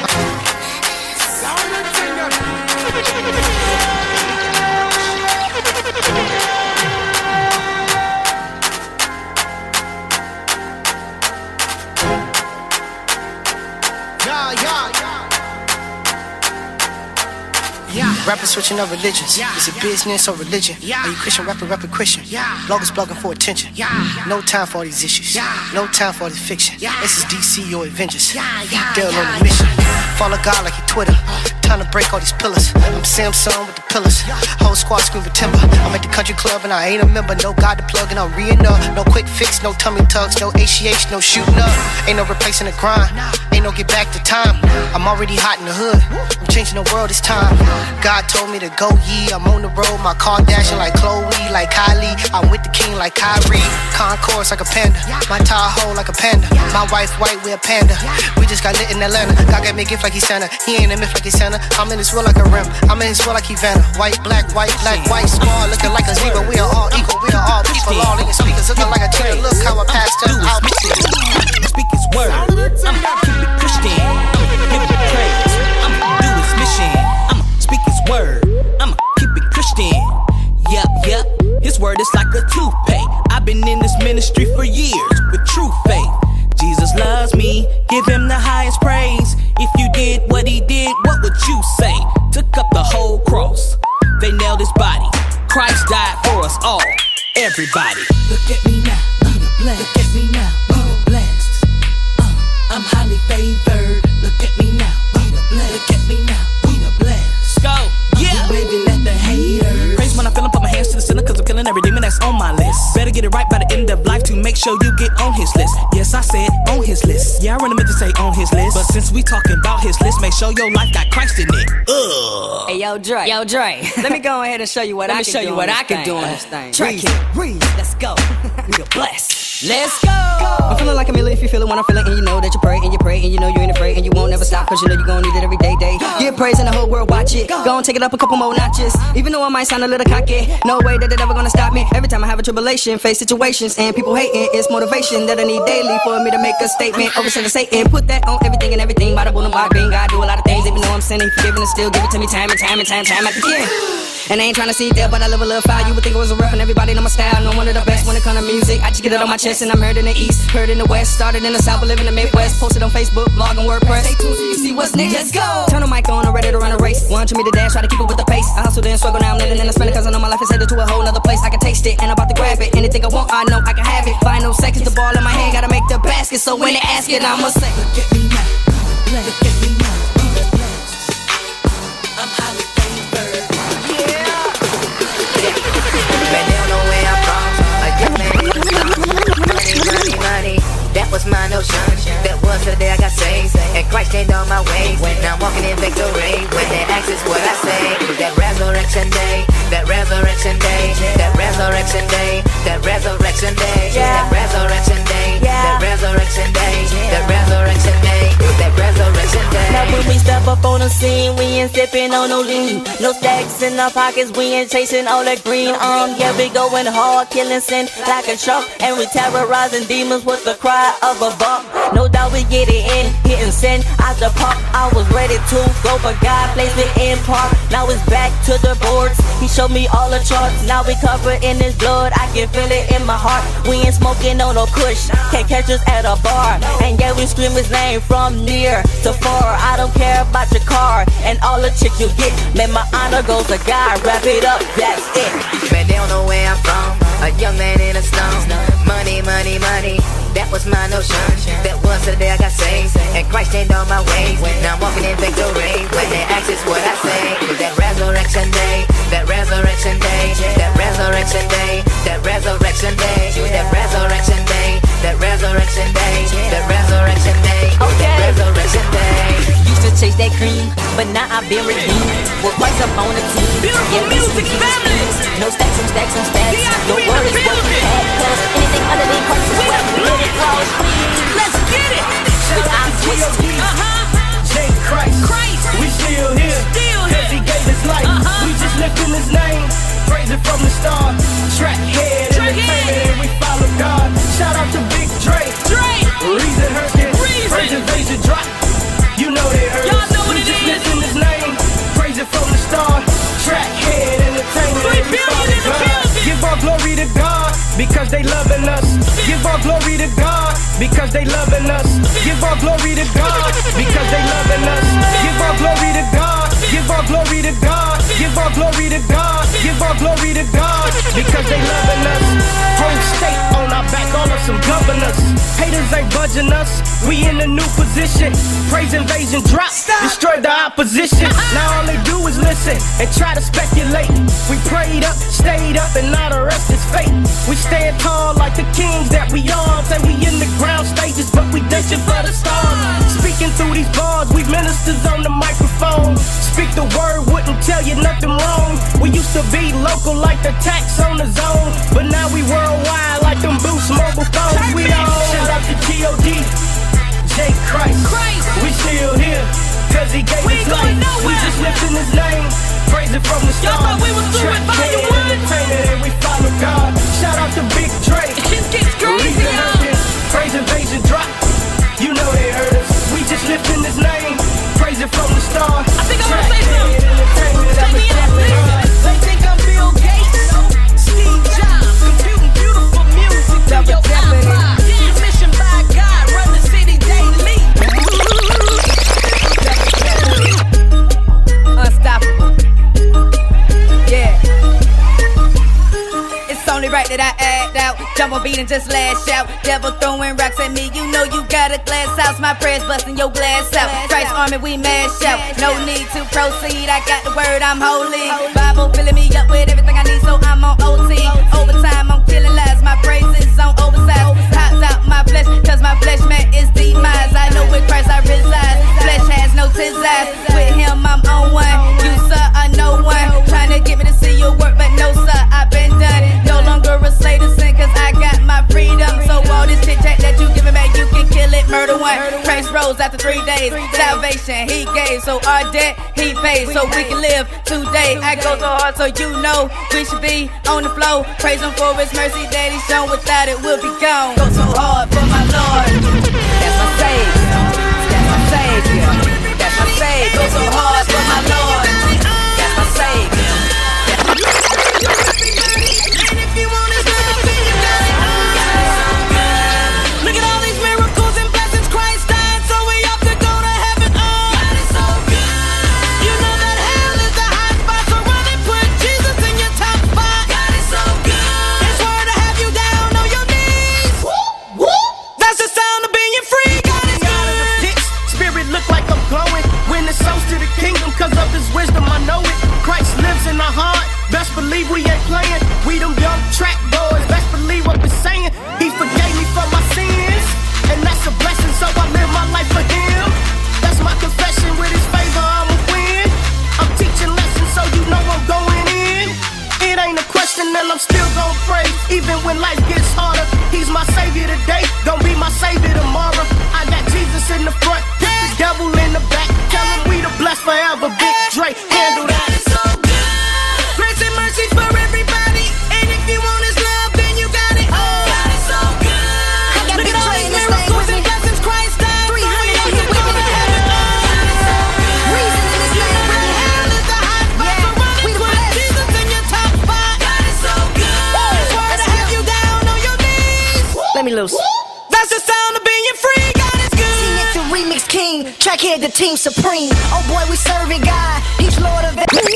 Rappers switching up religions. Yeah. Is it business or religion? Yeah. Are you Christian rapper, rapper Christian? Yeah. Bloggers blogging for attention. Yeah. No time for all these issues. Yeah. No time for all this fiction. Yeah. This is D C or Avengers. Yeah. Yeah. They're on the mission. Follow God like he Twitter. Time to break all these pillars. I'm Samsung with the pillars. Whole squad scream for timber. I'm at the country club and I ain't a member. No God to plug and I'm re-ing up. No quick fix, no tummy tucks, no H G H, no shooting up. Ain't no replacing the grind. Ain't no get back to time. I'm already hot in the hood. I'm changing the world this time. God told me to go ye. I'm on the road. My car dashing like Chloe, like Kylie. I'm with the king like Kyrie. Concourse like a panda. My Tahoe like a panda. My wife white, we a panda. We just got lit in Atlanta. God got me a gift like he Santa. He ain't a myth like he Santa. I'm in this world like a rim. I'm in this world like Ivana. White, black, white, black, white. Squad looking like a zebra. We are all equal. We are all people. All in your speakers looking like a cheetah. Look how I passed him out. Speak his word. I'ma keep it Christian. Give it praise. I'ma do his mission. I'ma speak his word. I'ma keep it Christian. Yep, yep. His word is like a toothpaste. I've been in this ministry for years with true faith. Jesus loves me, give him the highest praise. If you did what he did, what would you say? Took up the whole cross, they nailed his body. Christ died for us all, everybody. Look at me now, I'm blessed. Look at me now, I'm blessed. uh, I'm highly favored. Look at me now, I'm blessed. Look at me now, I'm blessed. Go, yeah. Waving at the haters. Praise when I feel, put my hands to the center, cause I'm killing every demon that's on my list. Better get it right by the end of life to make sure you get on his list. Yes, I said on his list. Yeah, I really meant to say on his list. But since we talking about his list, make sure your life got Christ in it. Ugh. Hey, yo, Dre. Yo, Dre. Let me go ahead and show you what Let I me can show do you what on I this can thing. do on Uh, this thing. Track Breathe. it. Breathe. Let's go. We are blessed. Let's go. I'm feeling like a million if you feeling what I'm feeling, and you know that you pray and you pray and you know you ain't afraid and you won't never stop, cause you know you gon' need it every day, day. Give praise and the whole world watch it. Go and take it up a couple more notches. Even though I might sound a little cocky, no way that it ever gonna stop me. Every time I have a tribulation, face situations and people hating, it's motivation that I need daily for me to make a statement. Over to Satan, put that on everything and everything. Bada boom, bada bing, I do a lot of things, even though I'm sinning, forgiving and still give it to me time and time and time, time after again. And I ain't tryna see that, but I live a little foul. You would think it was a rap and everybody know my style. No one of the best when it comes to music. I just get it on my chest and I'm heard in the east, heard in the west, started in the south, but live in the Midwest. Posted on Facebook, blog and WordPress. Stay tuned so you see what's next. Let's go. Turn the mic on, I'm ready to run a race. Want to me to dash, try to keep it with the pace. I hustle and struggle, now I'm living in the spinning, cause I know my life is headed to a whole nother place. I can taste it and I'm about to grab it. Anything I want, I know I can have it. Final seconds, the ball in my hand, gotta make the basket. So when they ask it, I'ma say, look at me now, look at me now. I'm highly favored. Man, they don't know where I'm from. A young man, money, money, money. That was my notion. That was the day I got saved. And Christ changed all my ways. Now I'm walking in victory. When they ask us what I say. That resurrection day. That resurrection day. That resurrection day. That resurrection day. That resurrection day. That resurrection day. That resurrection day. That resurrection day. Now when we step up on the scene, we ain't sipping on no lean. No stacks in our pockets, we ain't chasing all that green. Um, yeah, we going hard, killing sin like a shark. And we terrorizing demons with the cry of a buck. No doubt we get it in, hitting sin out the park. I was ready to go, but God placed me in park. Now it's back to the boards, he showed me all the charts. Now we covered in his blood, I can feel it in my heart. We ain't smoking on no kush, can't catch us at a bar. And yeah, we scream his name from near to far. I don't care about your car and all the chick you get. Man, my honor goes to God, wrap it up, that's it. Man, they don't know where I'm from, a young man in a stone. Money, money, money, that was my notion. That was the day I got saved, and Christ changed all my ways. Now I'm walking in victory, when they ask is what I say. That resurrection day, that resurrection day, that resurrection day, that resurrection day, that resurrection day, that resurrection day, that resurrection day, that resurrection day. Used to chase that cream, but now I've been redeemed. With Christ up on the team. Beautiful music, family. No stacks and stacks and stacks. Your word is what we have, cause anything other than Christ is what we let it cross. Let's get it. With our twist. Uh-huh. J Christ. Christ. We still here. Still here. Cause he gave his life. Uh-huh. We just lifting his name. Praise it from the start. Track head. Track head. And we follow God. Shout out to Big Dre. Dre. Reason Hurricane. Reason. Praise Invasion drop. You know they heard. Y'all know what it is. Lifting his name. Praise it from the start. Track head. Entertainment. And we follow God. Give all glory to God. Because they loving us. Give all glory to God. Because they loving us. Give all glory to God. Because they loving us. Give all glory to God. Give all glory to God. Give all glory to God. Give all glory to God. Because they loving us. Whole state on our back, all of some governors. Haters ain't budging us. We in a new position. Praise Invasion drop. Destroy the opposition. Now all they do is listen and try to speculate. We prayed up, stayed up, and now the rest is fate. We stand tall like the kings that we are. Say we in the ground stages, but we dancing for the stars. Speaking through these bars, we ministers on the microphone. Speak the word, wouldn't tell you nothing wrong. We used to be local like the tax on the zone, but now we worldwide like them Boost mobile phones. We on. Shout out to G O D, J Christ. Christ. We still here, cause he gave we his life. Nowhere. We just lifting his name, praise it from the start. Y'all thought we was through with volume one. Entertainment and we follow God. Shout out to Big Dre. It just gets crazy, y'all. Praise Invasion drop. You know they heard us. We just lifting his name, praise it from the start. I think I'm gonna say something. Check me out, listen. They think I'm Bill Gates, Steve Jobs, computing beautiful music to your iPod. Commissioned by God, run the city daily. Unstoppable. Yeah. It's only right that I act out. Jump on beat and just lash out. Devil throwing rocks at me, you know you got a glass house. My prayers busting your glass out. Christ army, we mash out. No need to proceed, I got the word, I'm holy. Bible filling me up with everything I need, so I'm on O T. Overtime, I'm killing lies, my praise is on oversize. Hops out my flesh, cause my flesh man is demise. I know with Christ I reside. Flesh has no tizzies. With him I'm on one. You sir are no one. Trying to get me to see your work, but no sir, I've been done. No longer a slave to sin, cause I got my freedom. So all this chit chat that you giving back, you can kill it. Murder one. Christ rose after three days. Salvation he gave, so our debt he paid, so we can live today. I go so hard, so you know we should be on the flow. Praise him for his mercy that he's shown. Without it, we'll be gone. Go so hard for my Lord. That's my Savior. That's my Savior. That's my Savior. Go so hard for my Lord. That's my Savior. Look at all these miracles and blessings. Christ died, so we have to go to heaven. Oh, God is so good. You know that hell is the hot spot, so run and put Jesus in your top spot. God is so good. It's hard to have you down on your knees. Woo, woo. That's the sound of being free. God is good. Spirit look like I'm glowing. When the souls to the kingdom, cause of his wisdom, I know it. Christ lives in our heart. Best believe we ain't playing. We them young track boys. Best believe what we're saying. He forgave me for my sins, and that's a blessing. So I live my life for him. That's my confession. With his favor, I'ma win. I'm teaching lessons, so you know I'm going in. It ain't a question, and I'm still gon' pray. Even when life gets harder, he's my savior today. Gon' be my savior tomorrow. I got Jesus in the front, the devil in the back. Tell him we the blessed forever. Hills. That's the sound of being free. God is good. Sing it, the remix king. Trackhead, the team supreme. Oh boy, we serving God. He's Lord of it.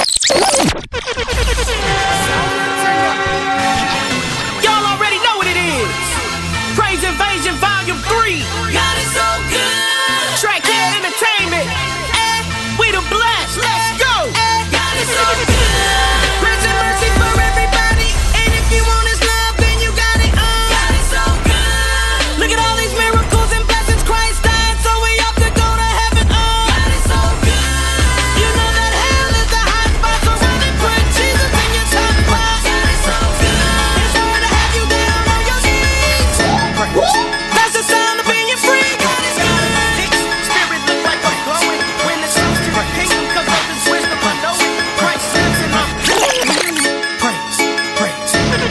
Y'all already know what it is. Praise Invasion Volume three. God is so good. Trackhead Entertainment. Eh, we the blessed. Let's go. Eh, God is so good. Grace and mercy for everybody. And if you want his love, then you got it all. God is so good. Look at all these miracles and blessings. Christ died so we all could go to heaven. Oh, God is so good. You know that hell is the hot spot, so really put Jesus in your top spot. God is so good. It's hard to have you down on your knees. That's the sound of being free. God is good. Spirit look like I'm glowing. When it's close to the kingdom, cause of his wisdom I know it. Christ says and I'm praise, praise,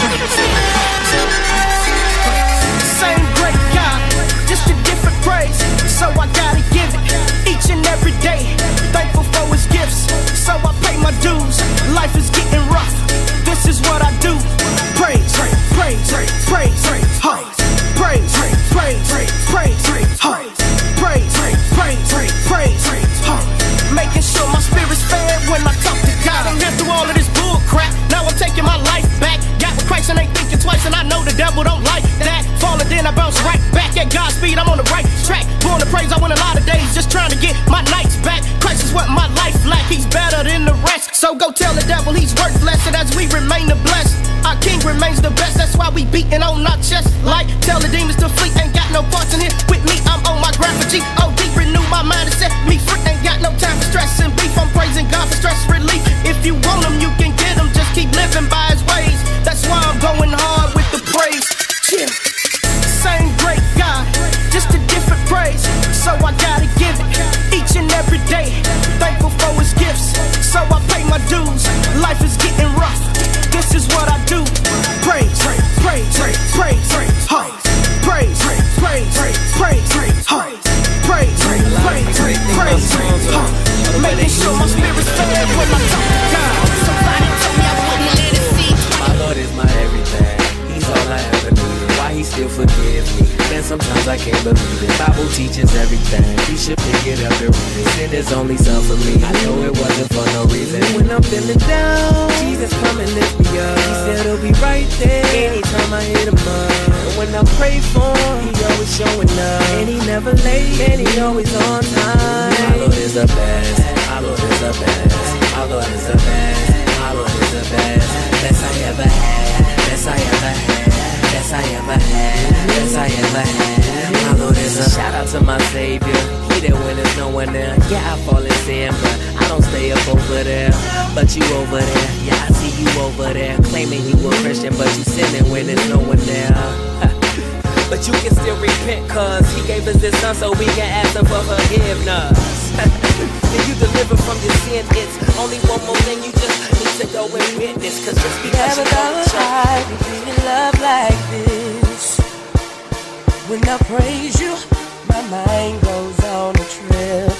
same great God, just a different praise. So I gotta give it each and every day. Thankful for his gifts, so I pay my dues. Life is getting rough, this is what I do. Praise, praise, praise, praise, praise, huh. Praise, praise, praise, praise, praise, huh. Praise, praise, praise, praise, praise, huh. Making sure my spirit's fed when I talk to God. I'm here through all of this bull crap. Now I'm taking my life back. Got with Christ and ain't thinking twice, and I know the devil don't like that. Falling, then I bounce right back at God's speed. I'm on the right track. Born to praise, I went a lot of days just trying to get my nights back. Christ is what my life lack. He's better than the rest. So go tell the devil he's worthless. And as we remain the blessed, our king remains the best. That's why we beating on our chest. Like tell the demons to flee. Ain't got no parts in here with me. I'm on my graffiti. O D renew my mind and set me free. Ain't got no time for stress and beef. I'm praising God for stress relief. If you want him, you can get him. Just keep living by his ways. That's why I'm going hard with the praise. Yeah. Same great God, just a different praise. So I gotta give it each and every day. Thankful for his gifts, so I pay my dues. Life is getting rough, this is what I do. Praise, praise, praise, praise, praise, huh. Praise, praise, praise, praise, praise, huh. Praise, praise, praise, praise, praise, huh. Making sure my spirit's fed when I talk to God. Somebody told me I wouldn't let it see. My Lord is my everything. He's all I ever needed. Why he still forgive me? Man, sometimes I can't believe it. Bible teaches everything. He should pick it up and read it. Sin is only son for me. I know it wasn't for no reason. When I'm feeling down, Jesus come and lift me up. He said he'll be right there anytime I hit him up. And when I pray for him, he always showing up. And he never late, and he always on time. My Lord is the best. My Lord is the best. My Lord is the best. My Lord is the best. Best I ever had. Best I ever had. Best I ever had. Best I ever had. My Lord is a shout out to my Savior. He there when there's no one there. Yeah, I fall in sin, but I don't stay up over there. But you over there, yeah, I see you over there. Claiming you a Christian, but you sinning when there's no one there. But you can still repent, cause he gave us his son so we can ask him for forgiveness. If you deliver from your sin, it's only one more thing you just need to go and witness. Cause just because never you thought I'd be feeling love like this. When I praise you, my mind goes on a trip.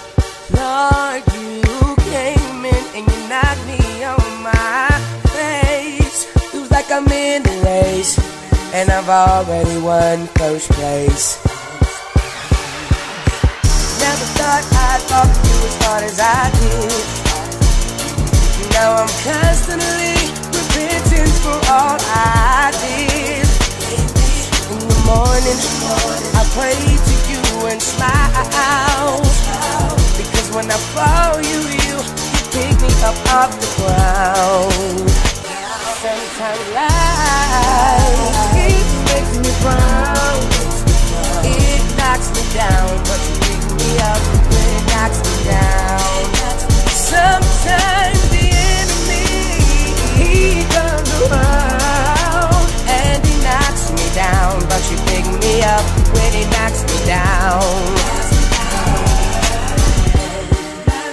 Lord, you came in and you knocked me on my face. Feels like I'm in the race, and I've already won first place. Never thought I'd walk through as hard as I did. Now I'm constantly repenting for all I did. In the morning, I pray to you and smile, because when I fall, you, you, you pick me up off the ground. Sometimes life keeps making me frown. It knocks me down, but you pick me up when it knocks me down. Sometimes the enemy, he comes around and he knocks me down, but you pick me up when he knocks me down.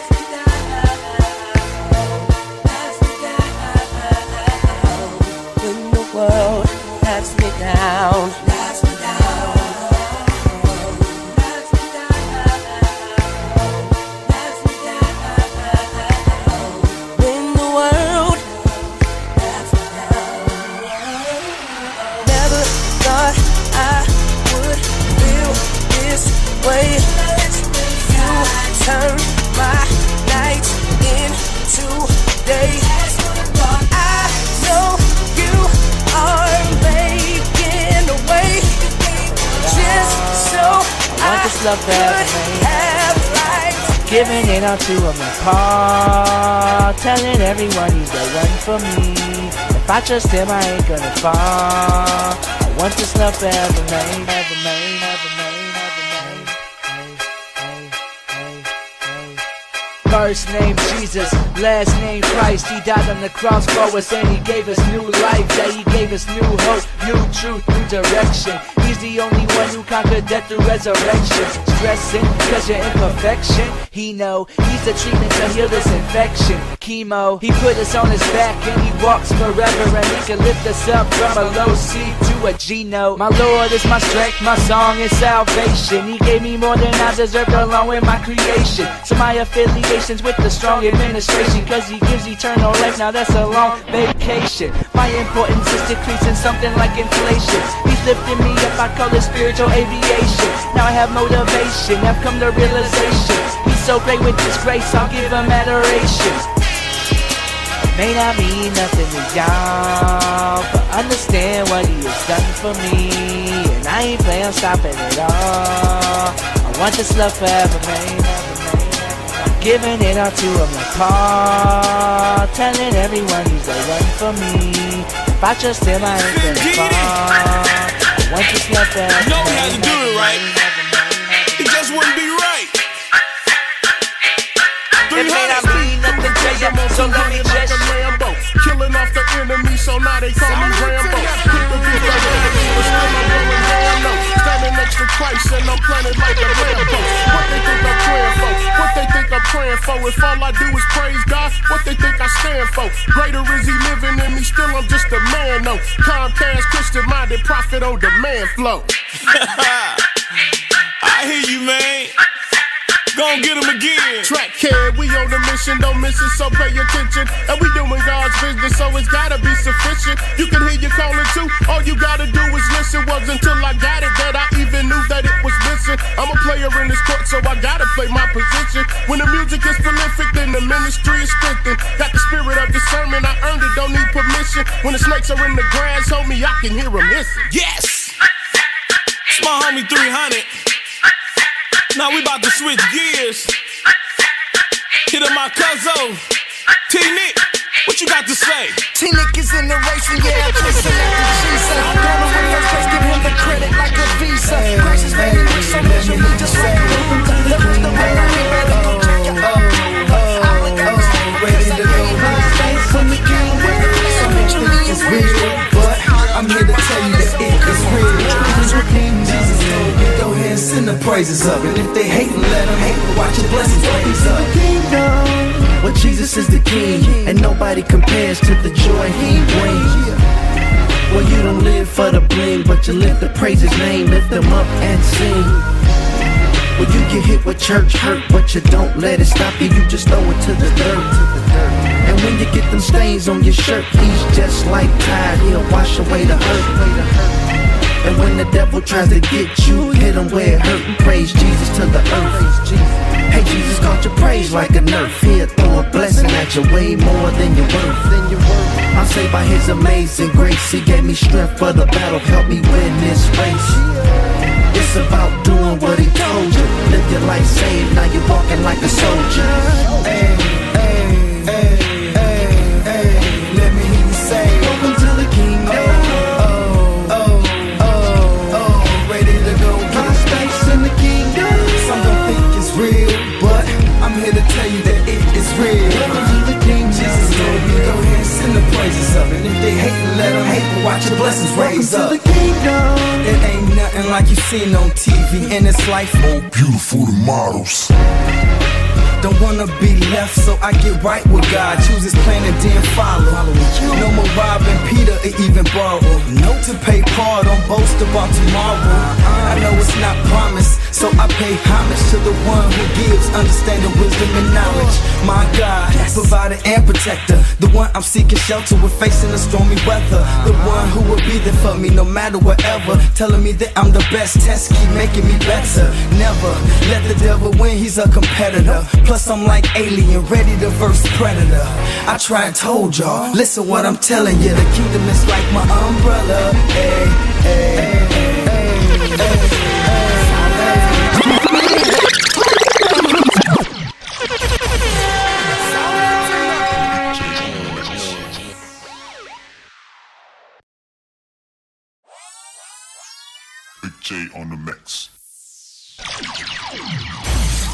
When turn my nights into day. I know you are making a way, just so I want this love forever, have life. Giving it all to him apart, telling everyone he's the one for me. If I trust him, I ain't gonna fall. I want this love forever, man, ever, man, ever, man, ever, man. Hey, hey, hey, hey. First name Jesus, last name Christ. He died on the cross for us and he gave us new life. Yeah, he gave us new hope, new truth, new direction. He's the only one who conquered death through resurrection. Stressing cause your imperfection. He know he's the treatment to heal this infection. Chemo, he put us on his back and he walks forever, and he can lift us up from a low C to a G note. My Lord is my strength, my song is salvation. He gave me more than I deserved along with my creation. So my affiliations with the strong administration, cause he gives eternal life, now that's a long vacation. My importance is decreasing, something like inflation. He's lifting me up, I call it spiritual aviation. Now I have motivation, I've come to realization. He's so great with his grace, I'll give him adoration. May not mean nothing to y'all, but understand what he has done for me, and I ain't planning on stopping at all. I want this love forever, man, I'm giving it all to him like Paul, telling everyone he's the one for me. If I trust him, I ain't gonna fall. I want this love forever. You know we had to do it right. It just wouldn't be right. It may not mean nothing to you, so let me just Lambo, killing off the enemy, so now they call me Rambo. People think I'm ready, but still I'm going down low. Standing next to Christ and I'm planted like a Lambo. What they think I'm praying for? What they think I'm praying for? If all I do is praise God, what they think I stand for? Greater is he living in me, still I'm just a man, no. Comcast, Christian-minded prophet on demand flow. I hear you, man. Gon' get him again. Track kid, we on the mission, don't miss it, so pay attention. And we doing God's business, so it's gotta be sufficient. You can hear you calling too, all you gotta do is listen. Wasn't until I got it that I even knew that it was missing. I'm a player in this court, so I gotta play my position. When the music is prolific, then the ministry is strengthened. Got the spirit of discernment, I earned it, don't need permission. When the snakes are in the grass, homie, I can hear them hissing. Yes! It's my homie three hundred. Now we about to switch gears. Hit up my cuzzo, T-Nick, what you got to say? T-Nick is in the race and yeah, I'm chasing after Jesus. Gonna win first place, give him the credit like a visa. Grace is made me so miserably just like the rest the way I ain't better go check your own. I look at the same ready to go high from the king. So much is real, but I'm here to tell you that it is real. Jesus, go ahead and send the praises up, and if they hate, let them hate. Watch your blessings raise up. Well, Jesus is the king, and nobody compares to the joy he brings. Well, you don't live for the bling, but you live to praise his name, lift him up and sing. Well, you get hit with church hurt, but you don't let it stop you, you just throw it to the dirt. And when you get them stains on your shirt, he's just like Tide, he'll wash away the hurt. And when the devil tries to get you, hit him where it hurt and praise Jesus to the earth. Hey, Jesus caught your praise like a nerf. He'll throw a blessing at you way more than you're worth. I'm saved by his amazing grace. He gave me strength for the battle, help me win this race. It's about doing what he told you. Live your life saved, now you're walking like a soldier. Hey, hey, hey, hey, hey, let me hear you say, welcome to the kingdom. Real, but I'm here to tell you that it is real. Jesus told me go ahead and send the praises up, and if they hate, let them hate, but watch your blessings raise up. To the kingdom. It ain't nothing like you seen on T V, and it's life oh beautiful to models. don't wanna be left, so I get right with God. Choose His plan and then follow. No more robbing Peter or even borrow. No to pay Paul, don't boast about tomorrow. I know it's not promised, so I pay homage to the one who gives understanding, wisdom, and knowledge. My God, provider and protector, the one I'm seeking shelter with, facing the stormy weather. The one who will be there for me no matter whatever, telling me that I'm the best. Test keep making me better. Never let the devil win, he's a competitor. Plus I'm like alien, ready to verse predator. I tried, told y'all, listen what I'm telling you. The kingdom is like my umbrella. Hey, hey, hey, hey, hey. Big J on the mix.